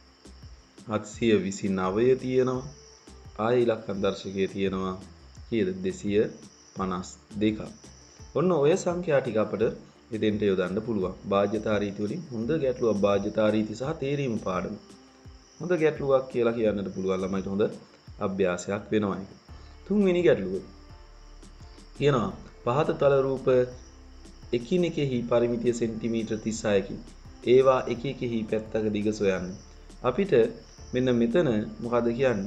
හත්සිය විසිනවය තියෙනවා. ආය ඉලක්කම් දර්ශකයේ තියෙනවා කීයද? දෙසිය පනස් දෙක. ඔන්න ඔය සංඛ්‍යා ටික අපිට එතෙන්ට යොදන්න පුළුවන්. බාධ්‍යතා රීති වලින් හොඳ ගැටලුවක් බාධ්‍යතා රීති සහ තේරීම පාඩම. හොඳ ගැටලුවක් කියලා කියන්නට පුළුවන් ළමයිට හොඳ අභ්‍යාසයක් වෙනවා ඒක. තුන්වෙනි ගැටලුව. කියනවා පහත තල රූප එකිනෙකෙහි පරිමිතිය සෙන්ටිමීටර් තිස් හයකින් ඒවා එක එකෙහි පැත්තක දිග සොයන්න. අපිට මෙන්න මෙතන මොකද කියන්නේ?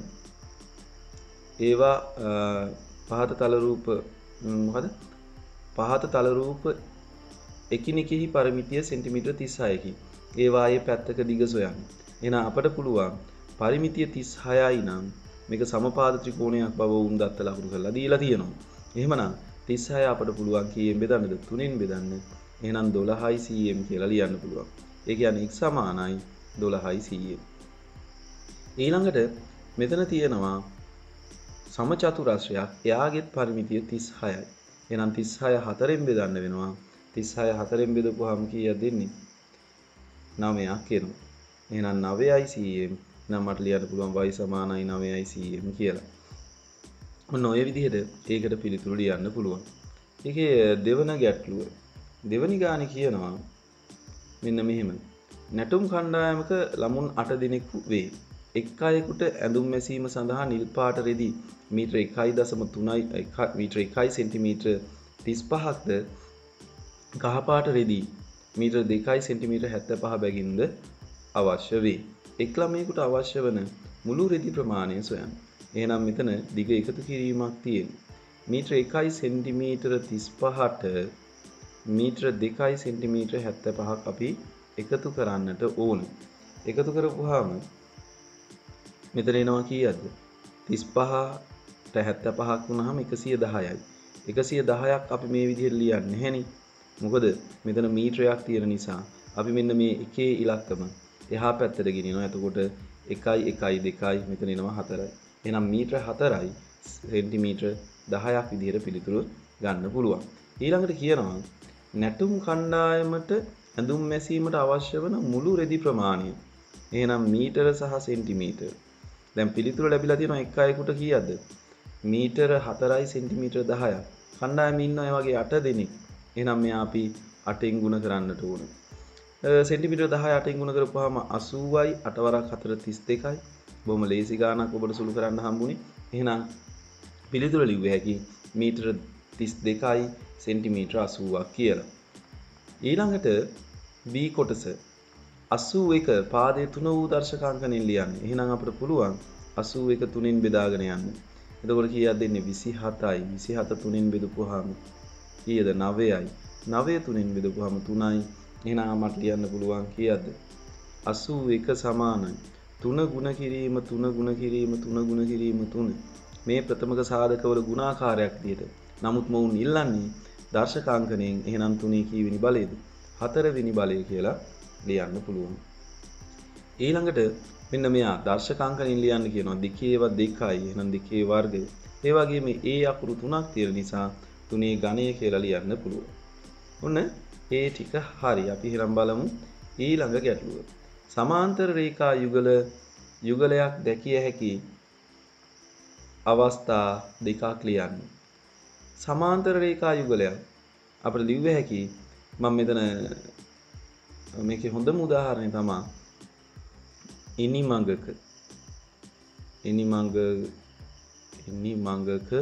ඒවා පහත තල රූප මොකද? පහත තල රූප එකිනෙකෙහි පරිමිතිය සෙන්ටිමීටර් තිස් හයකින් ඒවායේ පැත්තක දිග සොයන්න. එහෙනම් අපට පුළුවන් පරිමිතිය තිස් හයයි නම් මේක සමපාද ත්‍රිකෝණයක් බව උන් දත්ත ලකුණු කරලා දීලා තියෙනවා. එහෙමනම් තිස් හය අපට පුළුවන් කීයෙන් බෙදන්නද? තුනෙන් බෙදන්න. එහෙනම් දොළහයි සීයම් කියලා ලියන්න පුළුවන්. ඒ කියන්නේ x සමානයි දොළහයි සීයම්. ඊළඟට මෙතන තියෙනවා සමචතුරස්‍රයක් එයාගෙත් පරිමිතිය තිස් හයයි. එහෙනම් තිස් හය හතරෙන් බෙදන්න වෙනවා. තිස් හය හතරෙන් බෙදපුවාම කීයක් දෙන්නේ? නවයක් එනවා. එහෙනම් නවයයි cm නම් මට ලියන්න පුළුවන් y සමානයි නවයයි cm කියලා. ඔන්න ඔය විදිහට ඒකට පිළිතුරු ලියන්න පුළුවන්. ඒකේ දෙවන ගැටලුව දෙවනි ගානේ කියනවා මෙන්න මෙහෙම. නැටුම් කණ්ඩායමක ළමුන් අට දෙනෙකු වේ. එක් අයෙකුට ඇඳුම් මැසීම සඳහා නිල් පාට රෙදි මීටර එකයි දශම තුනයි මීටර එකයි සෙන්ටිමීටර තිස් පහක්ද කහ පාට රෙදි මීටර දෙකයි සෙන්ටිමීටර හැත්තෑ පහ බැගින්ද අවශ්‍ය වේ. එක් ළමයෙකුට අවශ්‍ය වන මුළු රෙදි ප්‍රමාණය සොයන්න. එහෙනම් මෙතන දිග එකතු කිරීමක් තියෙනවා. මීටර එකයි සෙන්ටිමීටර තිස් පහට මීටර දෙකයි සෙන්ටිමීටර හැත්තෑ පහක් අපි එකතු කරන්නට ඕන. එකතු කරපුවාම මෙතන එනවා කීයද? තිස් පහට හැත්තෑ පහක් වුණාම එකසිය දහයයි. එකසිය දහයක් අපි මේ විදිහට ලියන්නේ නැහෙනි. මොකද මෙතන මීටරයක් තියෙන නිසා අපි මෙන්න මේ එකේ ඉලක්කම එහා පැත්තට ගෙනියනවා. එතකොට එකයි එකයි දෙකයි මෙතන එනවා හතරයි. එහෙනම් මීටර හතරයි සෙන්ටිමීටර දහයක් විදිහට පිළිතුරු ගන්න පුළුවන්. ඊළඟට කියනවා නැටුම් කණ්ඩායමට ඇඳුම් මැසීමට අවශ්‍ය වන මුළු රෙදි ප්‍රමාණය. එහෙනම් මීටර සහ සෙන්ටිමීටර. දැන් පිළිතුර ලැබිලා තියෙනවා එක් අයෙකුට කීයද? මීටර හතරයි සෙන්ටිමීටර දහයක්. කණ්ඩායමේ ඉන්න අය වගේ අට දෙනෙක්. එහෙනම් මෙයා අපි අටෙන් ගුණ කරන්නට ඕන. සෙන්ටිමීටර දහය අටෙන් ගුණ කරපුවාම අසූවයි අට වරක් හතර තිස් දෙකයි. බොහොම ලේසි ගාණක් ඔබට සුළු කරන්න හම්බුනේ. එහෙනම් පිළිතුර ලිව්ව හැකි මීටර තිස් දෙකයි සෙන්ටිමීටර අසූවක් කියලා. ඊළඟට B කොටස අසූ එක පාදයේ තුන වූ දර්ශකාංකණයෙන් ලියන්න. එහෙනම් අපිට පුළුවන් අසූ එක තුනෙන් බෙදාගෙන යන්න. එතකොට කීයක් දෙන්නේ? විසිහතයි. විසිහත තුනෙන් බෙදපුවාම කීයද? නවයයි. නවය තුනෙන් බෙදපුවාම තුනයි. එහෙනම් මට ලියන්න පුළුවන් කීයද? අසූ එක සමානයි තුන ගුණ කිරීම තුන ගුණ කිරීම තුන ගුණ කිරීම තුන. මේ ප්‍රථමක සාධකවල ගුණාකාරයක් විදියට. නමුත් මොවුන් ඉල්ලන්නේ දර්ශකාංකණයෙන්. එහෙනම් තුනේ කීවෙනි බලයේද? හතරවෙනි බලය කියලා ලියන්න පුළුවන්. ඊළඟට මෙන්න මෙයා දර්ශකාංකණයෙන් ලියන්න කියනවා. දෙකේව දෙකයි. එහෙනම් දෙකේ වර්ගය. ඒ වගේම ඒ අකුරු තුනක් තියෙන නිසා තුනේ ඝනය කියලා ලියන්න පුළුවන්. ඔන්න ඒ ටික හරි. අපි හිතන් බලමු ඊළඟ ගැටලුව. සමාන්තර රේඛා යුගල යුගලයක් දැකිය හැකි අවස්ථා දෙකක් ලියන්න. සමාන්තර රේඛා යුගලයක් අපිට ලිව්ව හැකි මම මෙතන මේකේ හොඳම උදාහරණය තමයි ඉනිමඟක ඉනිමඟ ඉනිමඟක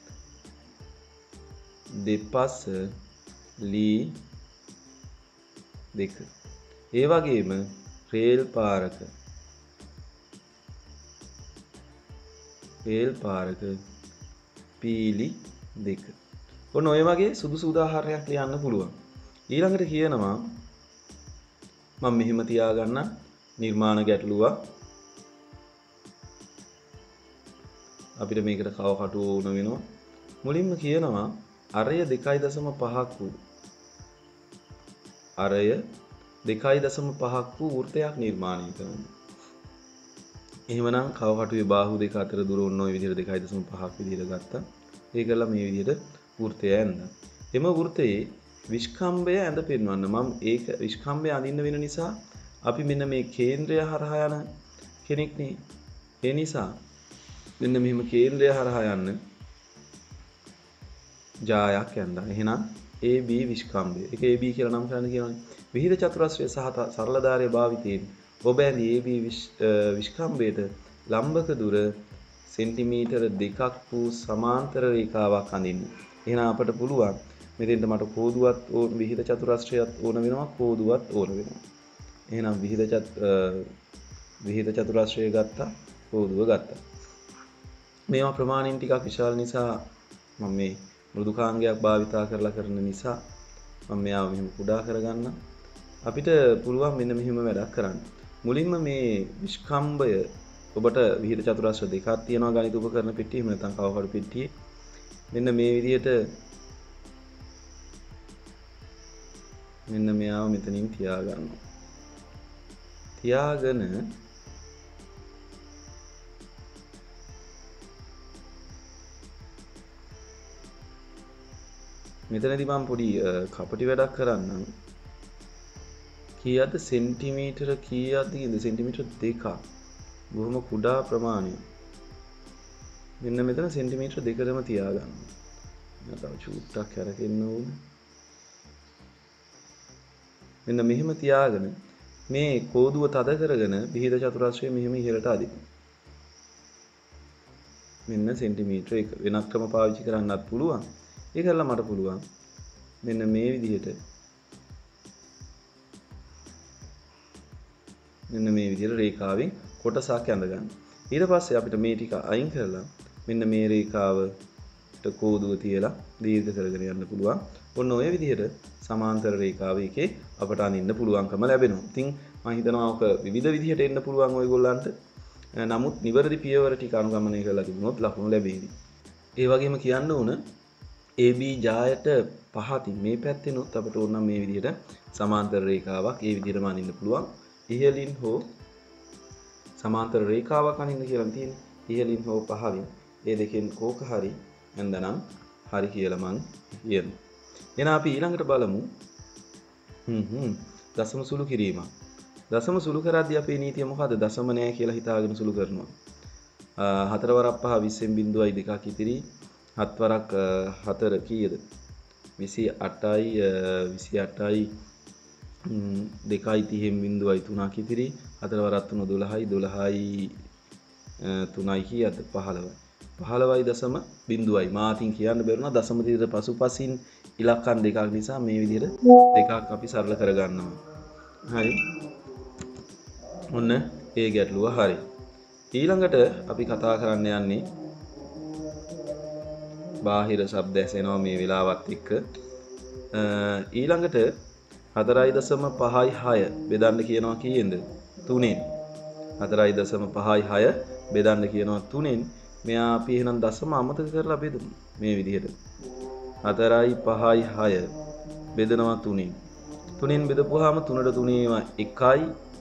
දෙපස ලී දෙක. ඒ වගේම රේල් පාරක රේල් පාරක පීලි දෙක. ඔන්න ඔය වගේ සුදුසු උදාහරණයක් ලියන්න පුළුවන්. ඊළඟට කියනවා මම මෙහෙම තියාගන්න නිර්මාණ ගැටලුවක්. අපිට මේකට කව කටුව වුණ වෙනවා. මුලින්ම කියනවා අරය දෙකයි දශම පහක් වූ අරය දෙකයි දශම පහක් වූ වෘත්තයක් නිර්මාණය කරන්න. එහෙමනම් කව කටුවේ බාහුව දෙක අතර දුර ඔන්න ඔය විදිහට දෙකයි දශම පහක් විදිහට ගත්තා. ඒකලා මේ විදිහට වෘත්තය ඇඳලා. එම වෘත්තයේ විස්කම්භය ඇඳ පෙන්වන්න. මම ඒක විස්කම්භය අඳින්න වෙන නිසා අපි මෙන්න මේ කේන්ද්‍රය හරහා යන කෙනෙක් නේ. ඒ නිසා මෙන්න මෙහෙම කේන්ද්‍රය හරහා යන්න ජායක් ඇඳලා. එහෙනම් A B විස්කම්භය. ඒක A B කියලා නම් කරන්න කියනවානේ. විහිද චතුරස්‍රය සහ සරල ධාරය භාවිතයෙන් ඔබ ඇඳි A B විස්කම්භයට ලම්බක දුර සෙන්ටිමීටර දෙකක් වූ සමාන්තර රේඛාවක් අඳින්න. එහෙනම් අපට පුළුවන් මෙතෙන්ට මට කෝදුවත් ඕන විහිද චතුරස්‍රයත් ඕන වෙනවා කෝදුවත් ඕන වෙනවා. එහෙනම් විහිද චත් විහිද චතුරස්‍රය ගත්තා කෝදුව ගත්තා. මේවා ප්‍රමාණින් ටිකක් විශාල නිසා මම මේ මෘදුකාංගයක් භාවිතා කරලා කරන නිසා මම මෙයාව මෙහෙම කුඩා කරගන්න. අපිට පුළුවන් මෙන්න මෙහෙම වැඩක් කරන්න. මුලින්ම මේ විස්කම්භය ඔබට විහිද චතුරස්‍ර දෙකක් තියෙනවා ගණිත උපකරණ පෙට්ටියේ. එහෙම නැත්නම් කවකඩු පෙට්ටියේ. මෙන්න මේ විදිහට මෙන්න මෙයාව මෙතනින් තියාගන්නවා. තියාගෙන මෙතනදී මම පොඩි කපටි වැඩක් කරන්නම්. කීයද සෙන්ටිමීටර කීයද කියද සෙන්ටිමීටර දෙකක්. බොහොම කුඩා ප්‍රමාණයක්. මෙන්න මෙතන සෙන්ටිමීටර දෙකටම තියාගන්න. මම තව චූට්ටක් කරගෙන ඕනේ. මෙන්න මෙහෙම තියාගෙන මේ කෝදුව තද කරගෙන විහිද චතුරස්‍රය මෙහෙම ඉහළට අදින්න. මෙන්න සෙන්ටිමීටර එක වෙනත් ක්‍රම පාවිච්චි කරන්නත් පුළුවන්. ඒක කරලා මට පුළුවන්. මෙන්න මේ විදිහට මෙන්න මේ විදිහට රේඛාවෙන් කොටසක් ඇඳ ගන්න. ඊට පස්සේ අපිට මේ ටික අයින් කරලා මෙන්න මේ රේඛාවට කෝදුව තියලා දීර්ඝ කරගෙන යන්න පුළුවන්. ඔන්න ඔය විදිහට සමාන්තර රේඛාවකේ අපට අඳින්න පුළුවන්කම ලැබෙනවා. ඉතින් මම හිතනවා ඔක විවිධ විදිහට එන්න පුළුවන් ඔයගොල්ලන්ට. නමුත් නිවැරදි පියවර ටික අනුගමනය කරලා තිබුණොත් ලකුණු ලැබෙයි. ඒ වගේම කියන්න ඕන A B ජායට පහතින් මේ පැත්තෙනොත් අපට ඕන මේ විදිහට සමාන්තර රේඛාවක් ඒ විදිහටම අඳින්න පුළුවන්. ඉහළින් හෝ සමාන්තර රේඛාවක් අඳින්න කියලා තියෙන්නේ. ඉහළින් හෝ පහළින් ඒ දෙකෙන් කෝක හරි නැන්දනම් හරි කියලා මං කියනවා. එහෙනම් අපි ඊළඟට බලමු හ්ම් හ්ම් දශම සුළු කිරීම. දශම සුළු කරද්දී අපේ නීතිය මොකද්ද? දශම නෑ කියලා හිතාගෙන සුළු කරනවා. හතර වරක් පහ විස්සෙන් බිංදුවයි දෙකක් ඉතිරි. හත් වරක් හතර කීයද? විසි අටයි විසි අටයි දෙකයි තිහෙන් බිංදුවයි තුනක් ඉතිරි. හතර වරක් තුන දොළහයි දොළහයි තුනයි කීයද? පහළොවයි. පහළොවයි දශම බිංදුවයි. මාතින් කියන්න බැරුණා දශම తీරට පසුපසින් ඉලක්කම් දෙකක් නිසා මේ විදිහට දෙකක් අපි සරල කරගන්නවා. හරි. ඔන්න ඒ ගැටලුව හරි. ඊළඟට අපි කතා කරන්න යන්නේ බාහිර ශබ්ද ඇසෙනවා මේ වෙලාවත් එක්ක. ඊළඟට හතරයි දශම පහයි හය බෙදන්න කියනවා කීයෙන්ද? තුනෙන්. හතරයි දශම පහයි හය බෙදන්න කියනවා තුනෙන්. මෙයා අපි එහෙනම් දශම අමතක කරලා බෙදමු මේ විදිහට. හතරයි පහයි හය බෙදනවා තුනෙන්. තුනෙන් බෙදපුවාම තුනට තුනේම එකයි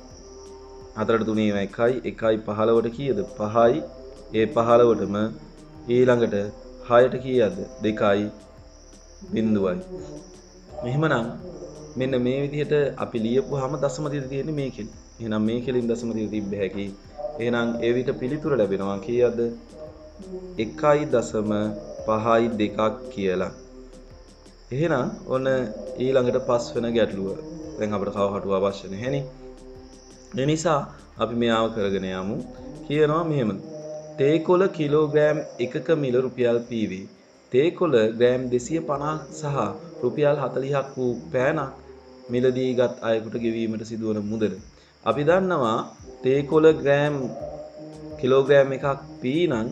හතරට තුනේම එකයි එකයි පහළොවට කීයද? පහයි. ඒ පහළොවටම ඊළඟට හයට කීයද? දෙකයි බිංදුවයි. මෙහෙමනම් මෙන්න මේ විදිහට අපි ලියපුවාම දශම තිර තියෙන්නේ මේකෙන්. එහෙනම් මේකෙලින් දශම තිර තිබ්බ හැකි. එහෙනම් ඒ විට පිළිතුර ලැබෙනවා කීයද? එකයි දශම පහයි දෙකක් කියලා. එහෙනම් ඔන්න ඊළඟට පස් වෙන ගැටලුව. දැන් අපිට කවහටුව අවශ්‍ය නැහෙනේ. ඒ නිසා අපි මෙයාව කරගෙන යමු. කියනවා මෙහෙම. තේකොළ කිලෝග්‍රෑම් එකක මිල රුපියල් P වේ. තේකොළ ග්‍රෑම් දෙසිය පනහක් සහ රුපියල් හතළිහක් වූ පෑනක් මිලදීගත් අයෙකුට ගෙවීමට සිදුවන මුදල. අපි දන්නවා තේකොළ ග්‍රෑම් කිලෝග්‍රෑම් එකක් P නම්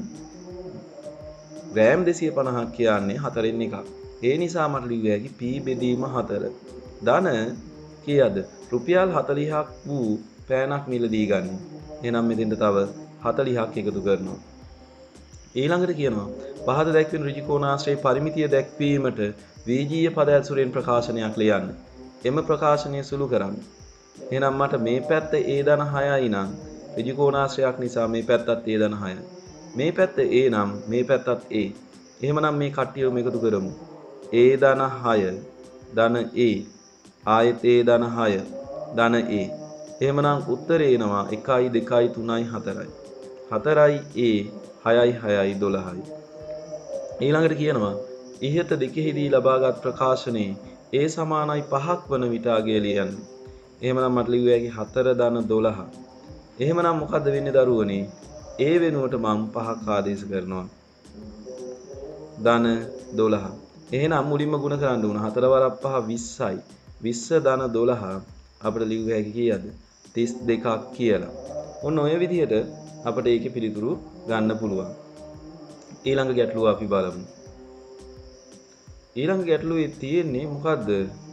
ග්‍රෑම් දෙසිය පනහක් කියන්නේ හතරෙන් එකක්. ඒ නිසා මට ලියුව හැකි P බෙදීම හතර. ධන කීයද? රුපියල් හතළිහක් වූ පෑනක් මිලදී ගන්න. එහෙනම් මෙතෙන්ට තව හතළිහක් එකතු කරනවා. ඊළඟට කියනවා පහත දැක්වෙන ඍජු කෝණාශ්‍රයේ පරිමිතිය දැක්වීමට වීජීය පද ඇසුරෙන් ප්‍රකාශනයක් ලියන්න. එම ප්‍රකාශනය සුළු කරන්න. එහෙනම් මට මේ පැත්ත A ධන හයයි නම් ඍජු කෝණාශ්‍රයක් නිසා මේ පැත්තත් A ධන හයයි. මේ පැත්ත A නම් මේ පැත්තත් A. එහෙමනම් මේ කට්ටියම එකතු කරමු. A ධන හය ධන A ආයෙත් A ධන හය ධන A. එහෙමනම් උත්තරේ එනවා එකයි දෙකයි තුනයි හතරයි. හතරයි A හයයි හයයි දොළහයි. ඊළඟට කියනවා ඉහත දෙකෙහිදී ලබාගත් ප්‍රකාශනයේ A සමානයි පහක් වන විට අගය ලියන්න. එහෙමනම් මට ලියුවේ හැකි හතර ධන දොළහ. එහෙමනම් මොකද්ද වෙන්නේ දරුවනේ? A වෙනුවට මම පහක් ආදේශ කරනවා. ධන දොළහ. එහෙනම් මුලින්ම ගුණ කරන්න උන හතර වරක් පහ විස්සයි. විස්ස ධන දොළහ අපිට ලියුවේ හැකි කීයද? තිස් දෙකක් කියලා. ඔන්න ඔය විදිහට අපිට ඒකේ පිළිතුරු ගන්න පුළුවන්. ඊළඟ ගැටලුව අපි බලමු. ඊළඟ ගැටලුවේ තියෙන්නේ මොකද්ද?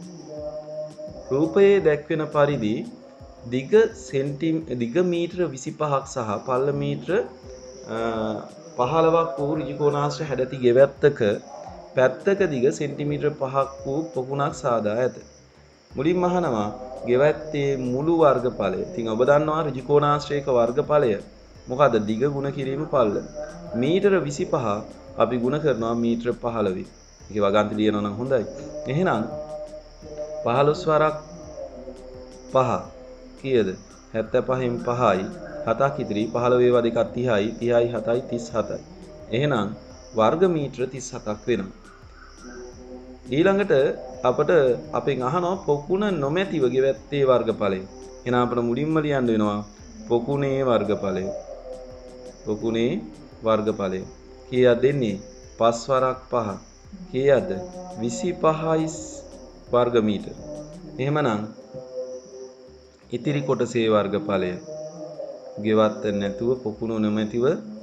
රූපයේ දැක්වෙන පරිදි දිග සෙන්ටි දිග මීටර විසිපහක් සහ පළල මීටර පහළොවක් වූ ඍජු කෝණාශ්‍ර හැඩති ගෙවැත්තක පැත්තක දිග සෙන්ටිමීටර පහක් වූ පොකුණක් සාදා ඇත. මුලින්ම අහනවා ගෙවැත්තේ මුළු වර්ගඵලය. ඉතින් ඔබ දන්නවා ඍජු කෝණාශ්‍රයක වර්ගඵලය මොකද්ද? දිග ගුණ කිරීම පළල. මීටර විසිපහ අපි ගුණ කරනවා මීටර පහළොව. ඒකේ වගන්ති ලියනවා නම් හොඳයි. එහෙනම් පහළොස් වරක් පහ කීයද? හැත්තෑ පහෙන් පහයි හතක් ඉතිරි පහළ වේවා දෙකක් තිහයි තිහයි හතයි තිස් හතයි. එහෙනම් වර්ග මීටර තිස් හතක් වෙනවා. ඊළඟට අපට අපෙන් අහනවා පොකුණ නොමැතිව ගෙවැත්තේ වර්ගඵලය. එහෙනම් අපිට මුලින්ම ලියන්න වෙනවා පොකුණේ වර්ගඵලය. පොකුණේ වර්ගඵලය. කීයක් දෙන්නේ? පස් වරක් පහ. කීයක්ද? විසිපහයි වර්ග මීටර. එහෙමනම් ඉතිරි කොටසේ වර්ගඵලය ගෙවත්ත නැතුව පොකුණු නොමැතිව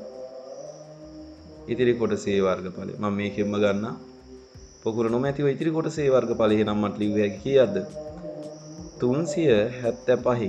ඉතිරි කොටසේ වර්ගඵලය. මම මේකෙන්ම ගන්නවා. පොකුණු නොමැතිව ඉතිරි කොටසේ වර්ගඵලය එහෙනම් මට ලියුව හැකි කීයක්ද? තුන්සිය හැත්තෑ පහෙන්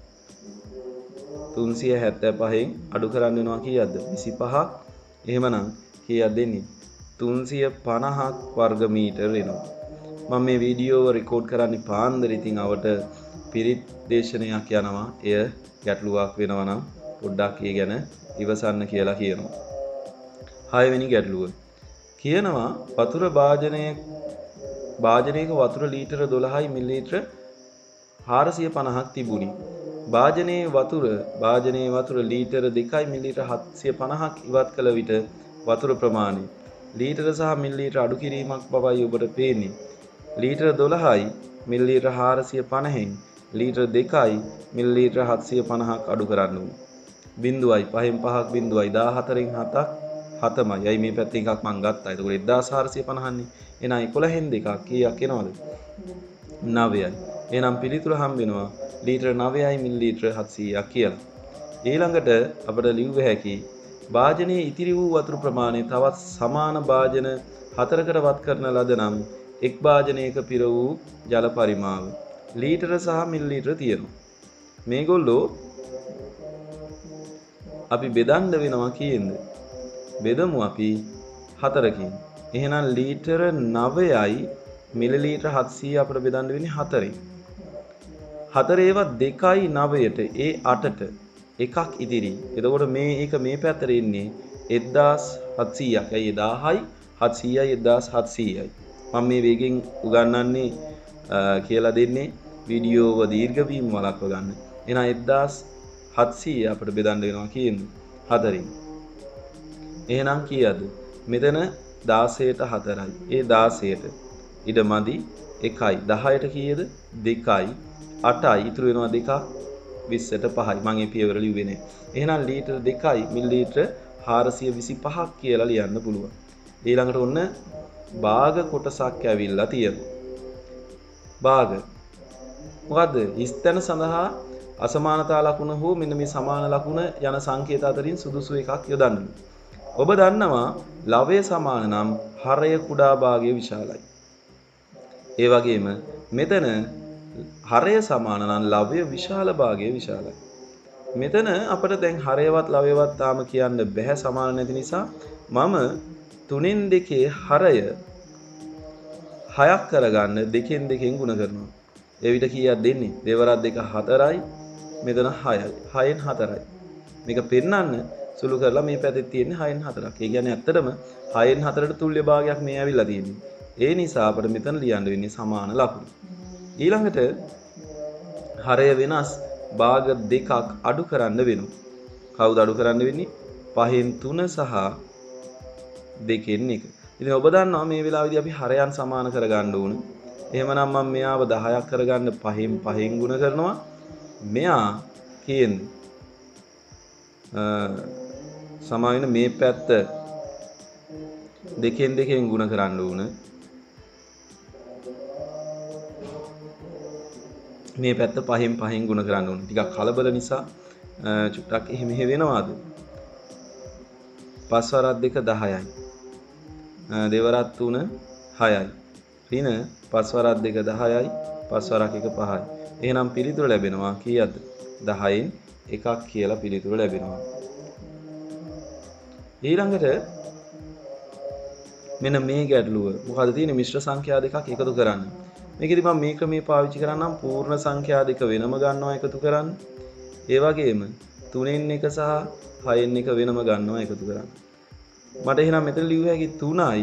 තුන්සිය හැත්තෑ පහෙන් අඩු කරන්න වෙනවා කීයක්ද? විසිපහක්. එහෙමනම් කීයක් දෙන්නේ? තුන්සිය පනහක් වර්ග මීටර වෙනවා. මම මේ වීඩියෝව රෙකෝඩ් කරන්නේ පාන්දර. ඉතින් අවට පිරිත් දේශනයක් යනවා. එය ගැටලුවක් වෙනවා නම් පොඩ්ඩක් ඒ ගැන ඉවසන්න කියලා කියනවා. හය වෙනි ගැටලුව. කියනවා වතුර භාජනයක භාජනයක වතුර ලීටර දොළහයි මිලිලීටර හාරසිය පනහක් තිබුණි. භාජනයේ වතුර භාජනයේ වතුර ලීටර දෙකයි මිලිලීටර හත්සිය පනහක් ඉවත් කළ විට වතුර ප්‍රමාණය ලීටර සහ මිලිලීටර අඩු කිරීමක් බවයි ඔබට පේන්නේ. ලීටර දොළහයි මිලිලීටර හාරසිය පනහෙන් ලීටර දෙකයි මිලිලීටර හත්සිය පනහක් අඩු කරන්න ඕනේ. බිංදුවයි පහෙන් පහක් බිංදුවයි දාහතරෙන් හතක් හතමයි. අයි මේ පැත්තෙන් එකක් මං ගත්තා. එතකොට එක්දාස් හාරසිය පනහන්නේ. එහෙනම් එකොළහෙන් දෙකක් කීයක් එනවද? නවයයි. එහෙනම් පිළිතුර හම්බ වෙනවා ලීටර නවයයි මිලිලීටර හත්සීයක් කියලා. ඊළඟට අපිට ලියුව හැකි භාජනයේ ඉතිරි වූ වතුර ප්‍රමාණය තවත් සමාන භාජන හතරකට වත් කරන ලද නම් එක් භාජනයක පිර වූ ජල පරිමාව ලීටර සහ මිලිලීටර තියෙනවා. මේගොල්ලෝ අපි බෙදන්න වෙනවා කීයෙන්ද? බෙදමු අපි හතරකින්. එහෙනම් ලීටර නවයයි මිලිලීටර හත්සීය අපිට බෙදන්න වෙන්නේ හතරෙන්. හතරේවත් දෙකයි නවයට ඒ අටට එකක් ඉදිරි. එතකොට මේ එක මේ පැත්තට එන්නේ එක්දාස් හත්සීයක්. ඇයි දාහයි හත්සීයයි එක්දාස් හත්සීයයි. මම මේ වේගෙන් උගන්වන්නේ කියලා දෙන්නේ වීඩියෝව දීර්ඝ වීම වළක්ව ගන්න. එහෙනම් එක්දාස් හත්සීය අපිට බෙදන්න වෙනවා කියන්නේ හතරෙන්. එහෙනම් කීයද? මෙතන දාසයට හතරයි. ඒ දාසයට ඉඩමදි එකයි. දහයට කීයද? දෙකයි. අටයි. ඉතුරු වෙනවා දෙකක්. විස්සට පහයි. මම මේ පියවර ලිව්වේ නෑ. එහෙනම් ලීටර දෙකයි මිලිලීටර හාරසිය විසිපහක් කියලා ලියන්න පුළුවන්. ඊළඟට ඔන්න භාග කොටසක් ඇවිල්ලා තියෙනවා. භාග මොකද්ද? ස්ථන සඳහා අසමානතා ලකුණ හෝ මෙන්න මේ සමාන ලකුණ යන සංකේත අතරින් සුදුසු එකක් යොදන්න. ඔබ දන්නවා ලවය සමාන නම් හරය කුඩා භාගය විශාලයි. ඒ වගේම මෙතන හරය සමාන නම් ලවය විශාල භාගය විශාලයි. මෙතන අපිට දැන් හරයවත් ලවයවත් තාම කියන්න බැහැ සමාන නැති නිසා මම තුනෙන් දෙකේ හරය හයක් කරගන්න දෙකෙන් දෙකෙන් ගුණ කරනවා. ඒ විදිහ කීයක් දෙන්නේ? දෙවරක් දෙක හතරයි. මෙතන හයයි. හයෙන් හතරයි. මේක පෙන්නන්න සුළු කරලා මේ පැත්තේ තියෙන්නේ හයෙන් හතරක්. ඒ කියන්නේ ඇත්තටම හයෙන් හතරට තුල්්‍ය භාගයක් මේ ඇවිල්ලා තියෙන්නේ. ඒ නිසා අපිට මෙතන ලියන්න වෙන්නේ සමාන ලකුණු. ඊළඟට හරය වෙනස් භාග දෙකක් අඩු කරන්න වෙනවා. කවුද අඩු කරන්න වෙන්නේ? පහෙන් තුන සහ දෙකෙන් එක. ඉතින් ඔබ දන්නවා මේ වෙලාවේදී අපි හරයන් සමාන කරගන්න ඕන. එහෙමනම් මම මෙයාව දහයක් කරගන්න පහෙන් පහෙන් ගුණ කරනවා. මෙයා කියන්නේ සමාන මේ පැත්ත දෙකෙන් දෙකෙන් ගුණ කරන්න ඕන. මේ පැත්ත පහෙන් පහෙන් ගුණ කරන්න ඕන. ටිකක් කලබල නිසා චුට්ටක් එහෙ මෙහෙ වෙනවාද? පස් වරක් දෙක දහයයි. දෙවරක් තුන හයයි. ඍණ පස් වරක් දෙක දහයයි. පස් වරක් එක පහයි. එහෙනම් පිළිතුර ලැබෙනවා කීයද? දහයෙන් එකක් කියලා පිළිතුර ලැබෙනවා. ඊළඟට මෙන්න මේ ගැටලුව මොකද තියෙන්නේ? මිශ්‍ර සංඛ්‍යා දෙකක් එකතු කරන්න. මේකෙදි මම මේ ක්‍රමයේ පාවිච්චි කරන්නම් පූර්ණ සංඛ්‍යා දෙක වෙනම ගන්නවා එකතු කරන්න. ඒ වගේම තුනෙන් එක සහ හයෙන් එක වෙනම ගන්නවා එකතු කරන්න. මට එහෙනම් මෙතන ලියුව හැකි තුනයි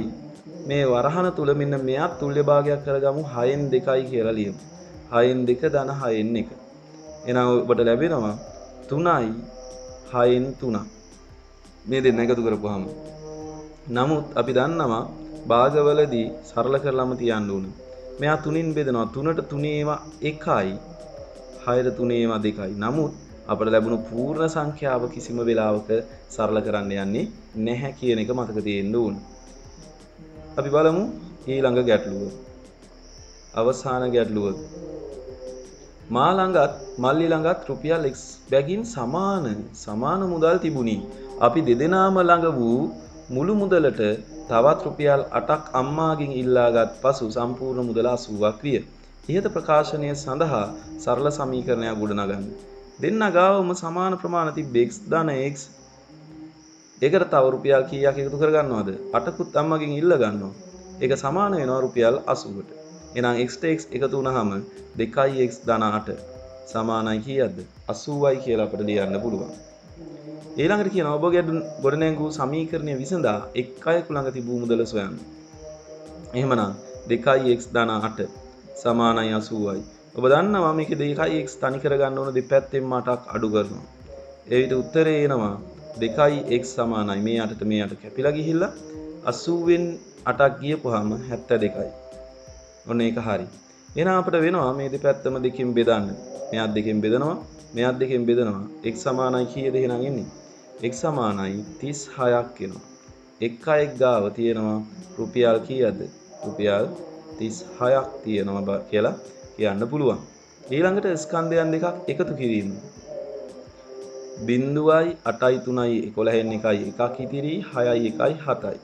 මේ වරහන තුල මෙන්න මෙයක් තුල්‍ය භාගයක් කරගමු හයෙන් දෙකයි කියලා ලියමු. හයෙන් දෙක ධන හයෙන් එක. එහෙනම් ඔබට ලැබෙනවා තුනයි හයෙන් තුනක්. මේ දෙන්න එකතු කරපුවාම. නමුත් අපි දන්නවා භාගවලදී සරල කරලාම තියන්න ඕන. මෙයා තුنين බෙදනවා. තුනට තුනේවා එකයි. හයට තුනේවා දෙකයි. නමුත් අපට ලැබුණු පූර්ණ සංඛ්‍යාව කිසිම වෙලාවක සරල කරන්න යන්නේ නැහැ කියන එක මතක තියෙන්න ඕන. අපි බලමු ඊළඟ ගැටලුව. අවසාන ගැටලුව. මා ළඟත් මල්ලි ළඟත් රුපියල් x බැගින් සමාන සමාන මුදල් තිබුණි. අපි දෙදෙනාම ළඟ වූ මුළු මුදලට තවත් රුපියල් අටක් අම්මාගෙන් ඉල්ලාගත් පසු සම්පූර්ණ මුදල අසූවක් විය. ඉහත ප්‍රකාශනය සඳහා සරල සමීකරණයක් ගොඩනගන්න. දෙන්න ගාවම සමාන ප්‍රමාණ තිබ්බ x ධන x. ඒකට තව රුපියල් කීයක් එකතු කරගන්නවද? අටකුත් අම්මගෙන් ඉල්ල ගන්නවා. ඒක සමාන වෙනවා රුපියල් අසූවට. එහෙනම් x ට x එකතු වුණාම දෙකයි x ධන අට සමානයි කීයක්ද? අසූවයි කියලා අපිට ලියන්න පුළුවන්. ඊළඟට කියනවා ඔබ ගොඩනැගූ සමීකරණය විසඳා එක් අයෙකු ළඟ තිබූ මුදල සොයන්න. එහෙමනම් දෙකයි x ධන අට සමානයි අසූවයි. ඔබ දන්නවා මේක දෙකයි x තනි කරගන්න ඕන දෙපැත්තෙන්ම අටක් අඩු කරනවා. ඒ විදිහට උත්තරේ එනවා දෙකයි x සමානයි මේ අටට මේ අට කැපිලා ගිහිල්ලා අසූවෙන් අටක් ගියපුවාම හැත්තෑ දෙකයි. ඔන්න ඒක හරි. එහෙනම් අපිට වෙනවා මේ දෙපැත්තම දෙකෙන් බෙදන්න. මෙයත් දෙකෙන් බෙදනවා මෙයත් දෙකෙන් බෙදනවා. x සමානයි කීයද එහෙනම් එන්නේ? x සමානයි තිස් හයක් වෙනවා. එක් අයෙක් ගාව තියෙනවා රුපියල් කීයද? රුපියල් තිස් හයක් තියෙනවා කියලා කියන්න පුළුවන්. ඊළඟට ස්කන්ධයන් දෙකක් එකතු කිරීම. බිංදුවයි අටයි තුනයි එකොළහෙන් එකයි එකක් ඉතිරි හයයි එකයි හතයි.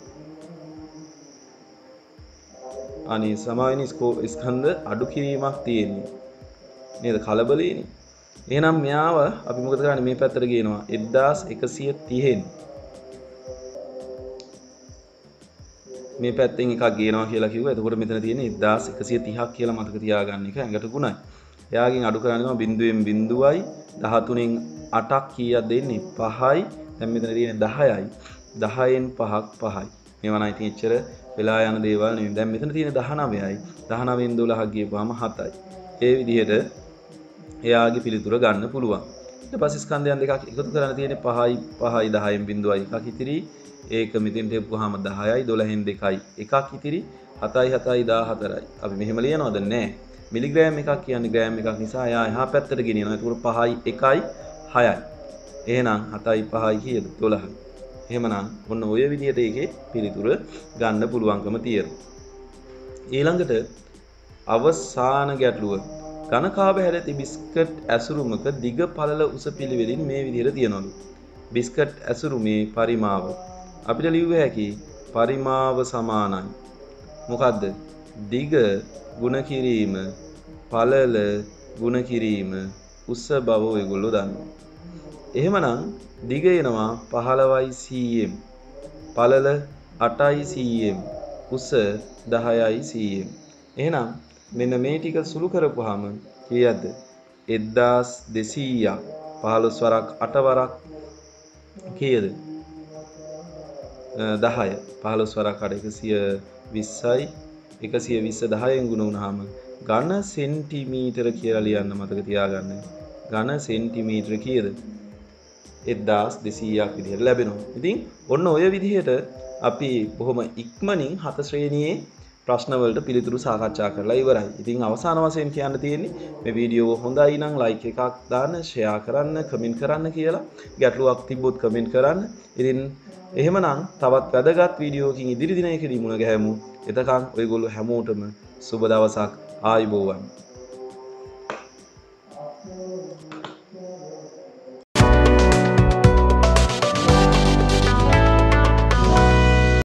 අනේ සමාවෙනි ස්කන්ධ අඩු කිරීමක් තියෙන්නේ. නේද? කලබලේනේ. එහෙනම් මෙයාව අපි මොකද කරන්නේ? මේ පැත්තට ගේනවා එක්දාස් එකසිය තිහෙන්. මේ පැත්තෙන් එකක් ගේනවා කියලා කිව්වා. එතකොට මෙතන තියෙන්නේ එක්දාස් එකසිය තිහක් කියලා මතක තියාගන්න එක ඇඟට ගුණයි. එයාගෙන් අඩු කරන්නේ බිංදුවෙන් බිංදුවයි දහතුනෙන් අටක් කීයක් දෙන්නේ? පහයි. දැන් මෙතන තියෙන්නේ දහයයි. දහයෙන් පහක් පහයි. මේවා නම් ඉතින් එච්චර වෙලා යන දේවල් නෙවෙයි. දැන් මෙතන තියෙන්නේ දහනවයයි. දහනවයෙන් දොළහක් ගියපුවාම හතයි. ඒ විදිහට එයාගේ පිළිතුර ගන්න පුළුවන්. ඊට පස්සේ ස්කන්ධයන් දෙකක් එකතු කරන්න තියෙන්නේ පහයි පහයි දහයෙන් බිංදුවයි එකක් ඉතිරි. ඒක මෙතෙන්ට එපුවාම දහයයි දොළහෙන් දෙකයි එකක් ඉතිරි හතයි හතයි දාහතරයි. අපි මෙහෙම ලියනවද? නැහැ. මිලිග්‍රෑම් එකක් කියන්නේ ග්‍රෑම් එකක් නිසා එයා එහා පැත්තට ගෙනියනවා. ඒකට පහයි එකයි හයයි. එහෙනම් හතයි පහයි කීයද? දොළහයි. එහෙමනම් ඔන්න ඔය විදිහට ඒකේ පිළිතුර ගන්න පුළුවන්කම තියෙනවා. ඊළඟට අවසාන ගැටලුව. ඝනකාභ හැඩති බිස්කට් ඇසුරුමක දිග පළල උස පිළිවෙලින් මේ විදිහට තියනවලු. බිස්කට් ඇසුරුමේ පරිමාව අපිට ලියුව හැකි පරිමාව සමානයි. මොකද්ද? දිග ගුණ කිරීම පළල ගුණ කිරීම උස බව ඔයගොල්ලෝ දන්නවා. එහෙමනම් දිග එනවා පහළොවයි සීඑම්, පළල අටයි සීඑම්, උස දහයයි සීඑම්. එහෙනම් මෙන්න මේ ටික සුළු කරපුවාම කීයද? එක්දාස් දෙසීයක්. පහළොස් වරක් අට වරක් කීයද? දහය. පහළොස් වරක් අට එකසිය විස්සයි. එකසිය විස්ස දහයෙන් ගුණ වුණාම ඝන සෙන්ටිමීටර කියලා ලියන්න මතක තියාගන්න. ඝන සෙන්ටිමීටර කීයද? එක්දාස් දෙසීයක් විදිහට ලැබෙනවා. ඉතින් ඔන්න ඔය විදිහට අපි බොහොම ඉක්මනින් හත ශ්‍රේණියේ ප්‍රශ්න වලට පිළිතුරු සාකච්ඡා කරලා ඉවරයි. ඉතින් අවසාන වශයෙන් කියන්න තියෙන්නේ මේ වීඩියෝ හොඳයි නම් ලයික් එකක් දාන්න, ෂෙයා කරන්න, කමෙන්ට් කරන්න කියලා. ගැටලුවක් තිබ්බොත් කමෙන්ට් කරන්න. ඉතින් එහෙමනම් තවත් වැදගත් වීඩියෝකින් ඉදිරි දිනයකදී මුණ ගැහෙමු. එතකන් ඔයගොල්ලෝ හැමෝටම සුබ දවසක්. ආයුබෝවන්.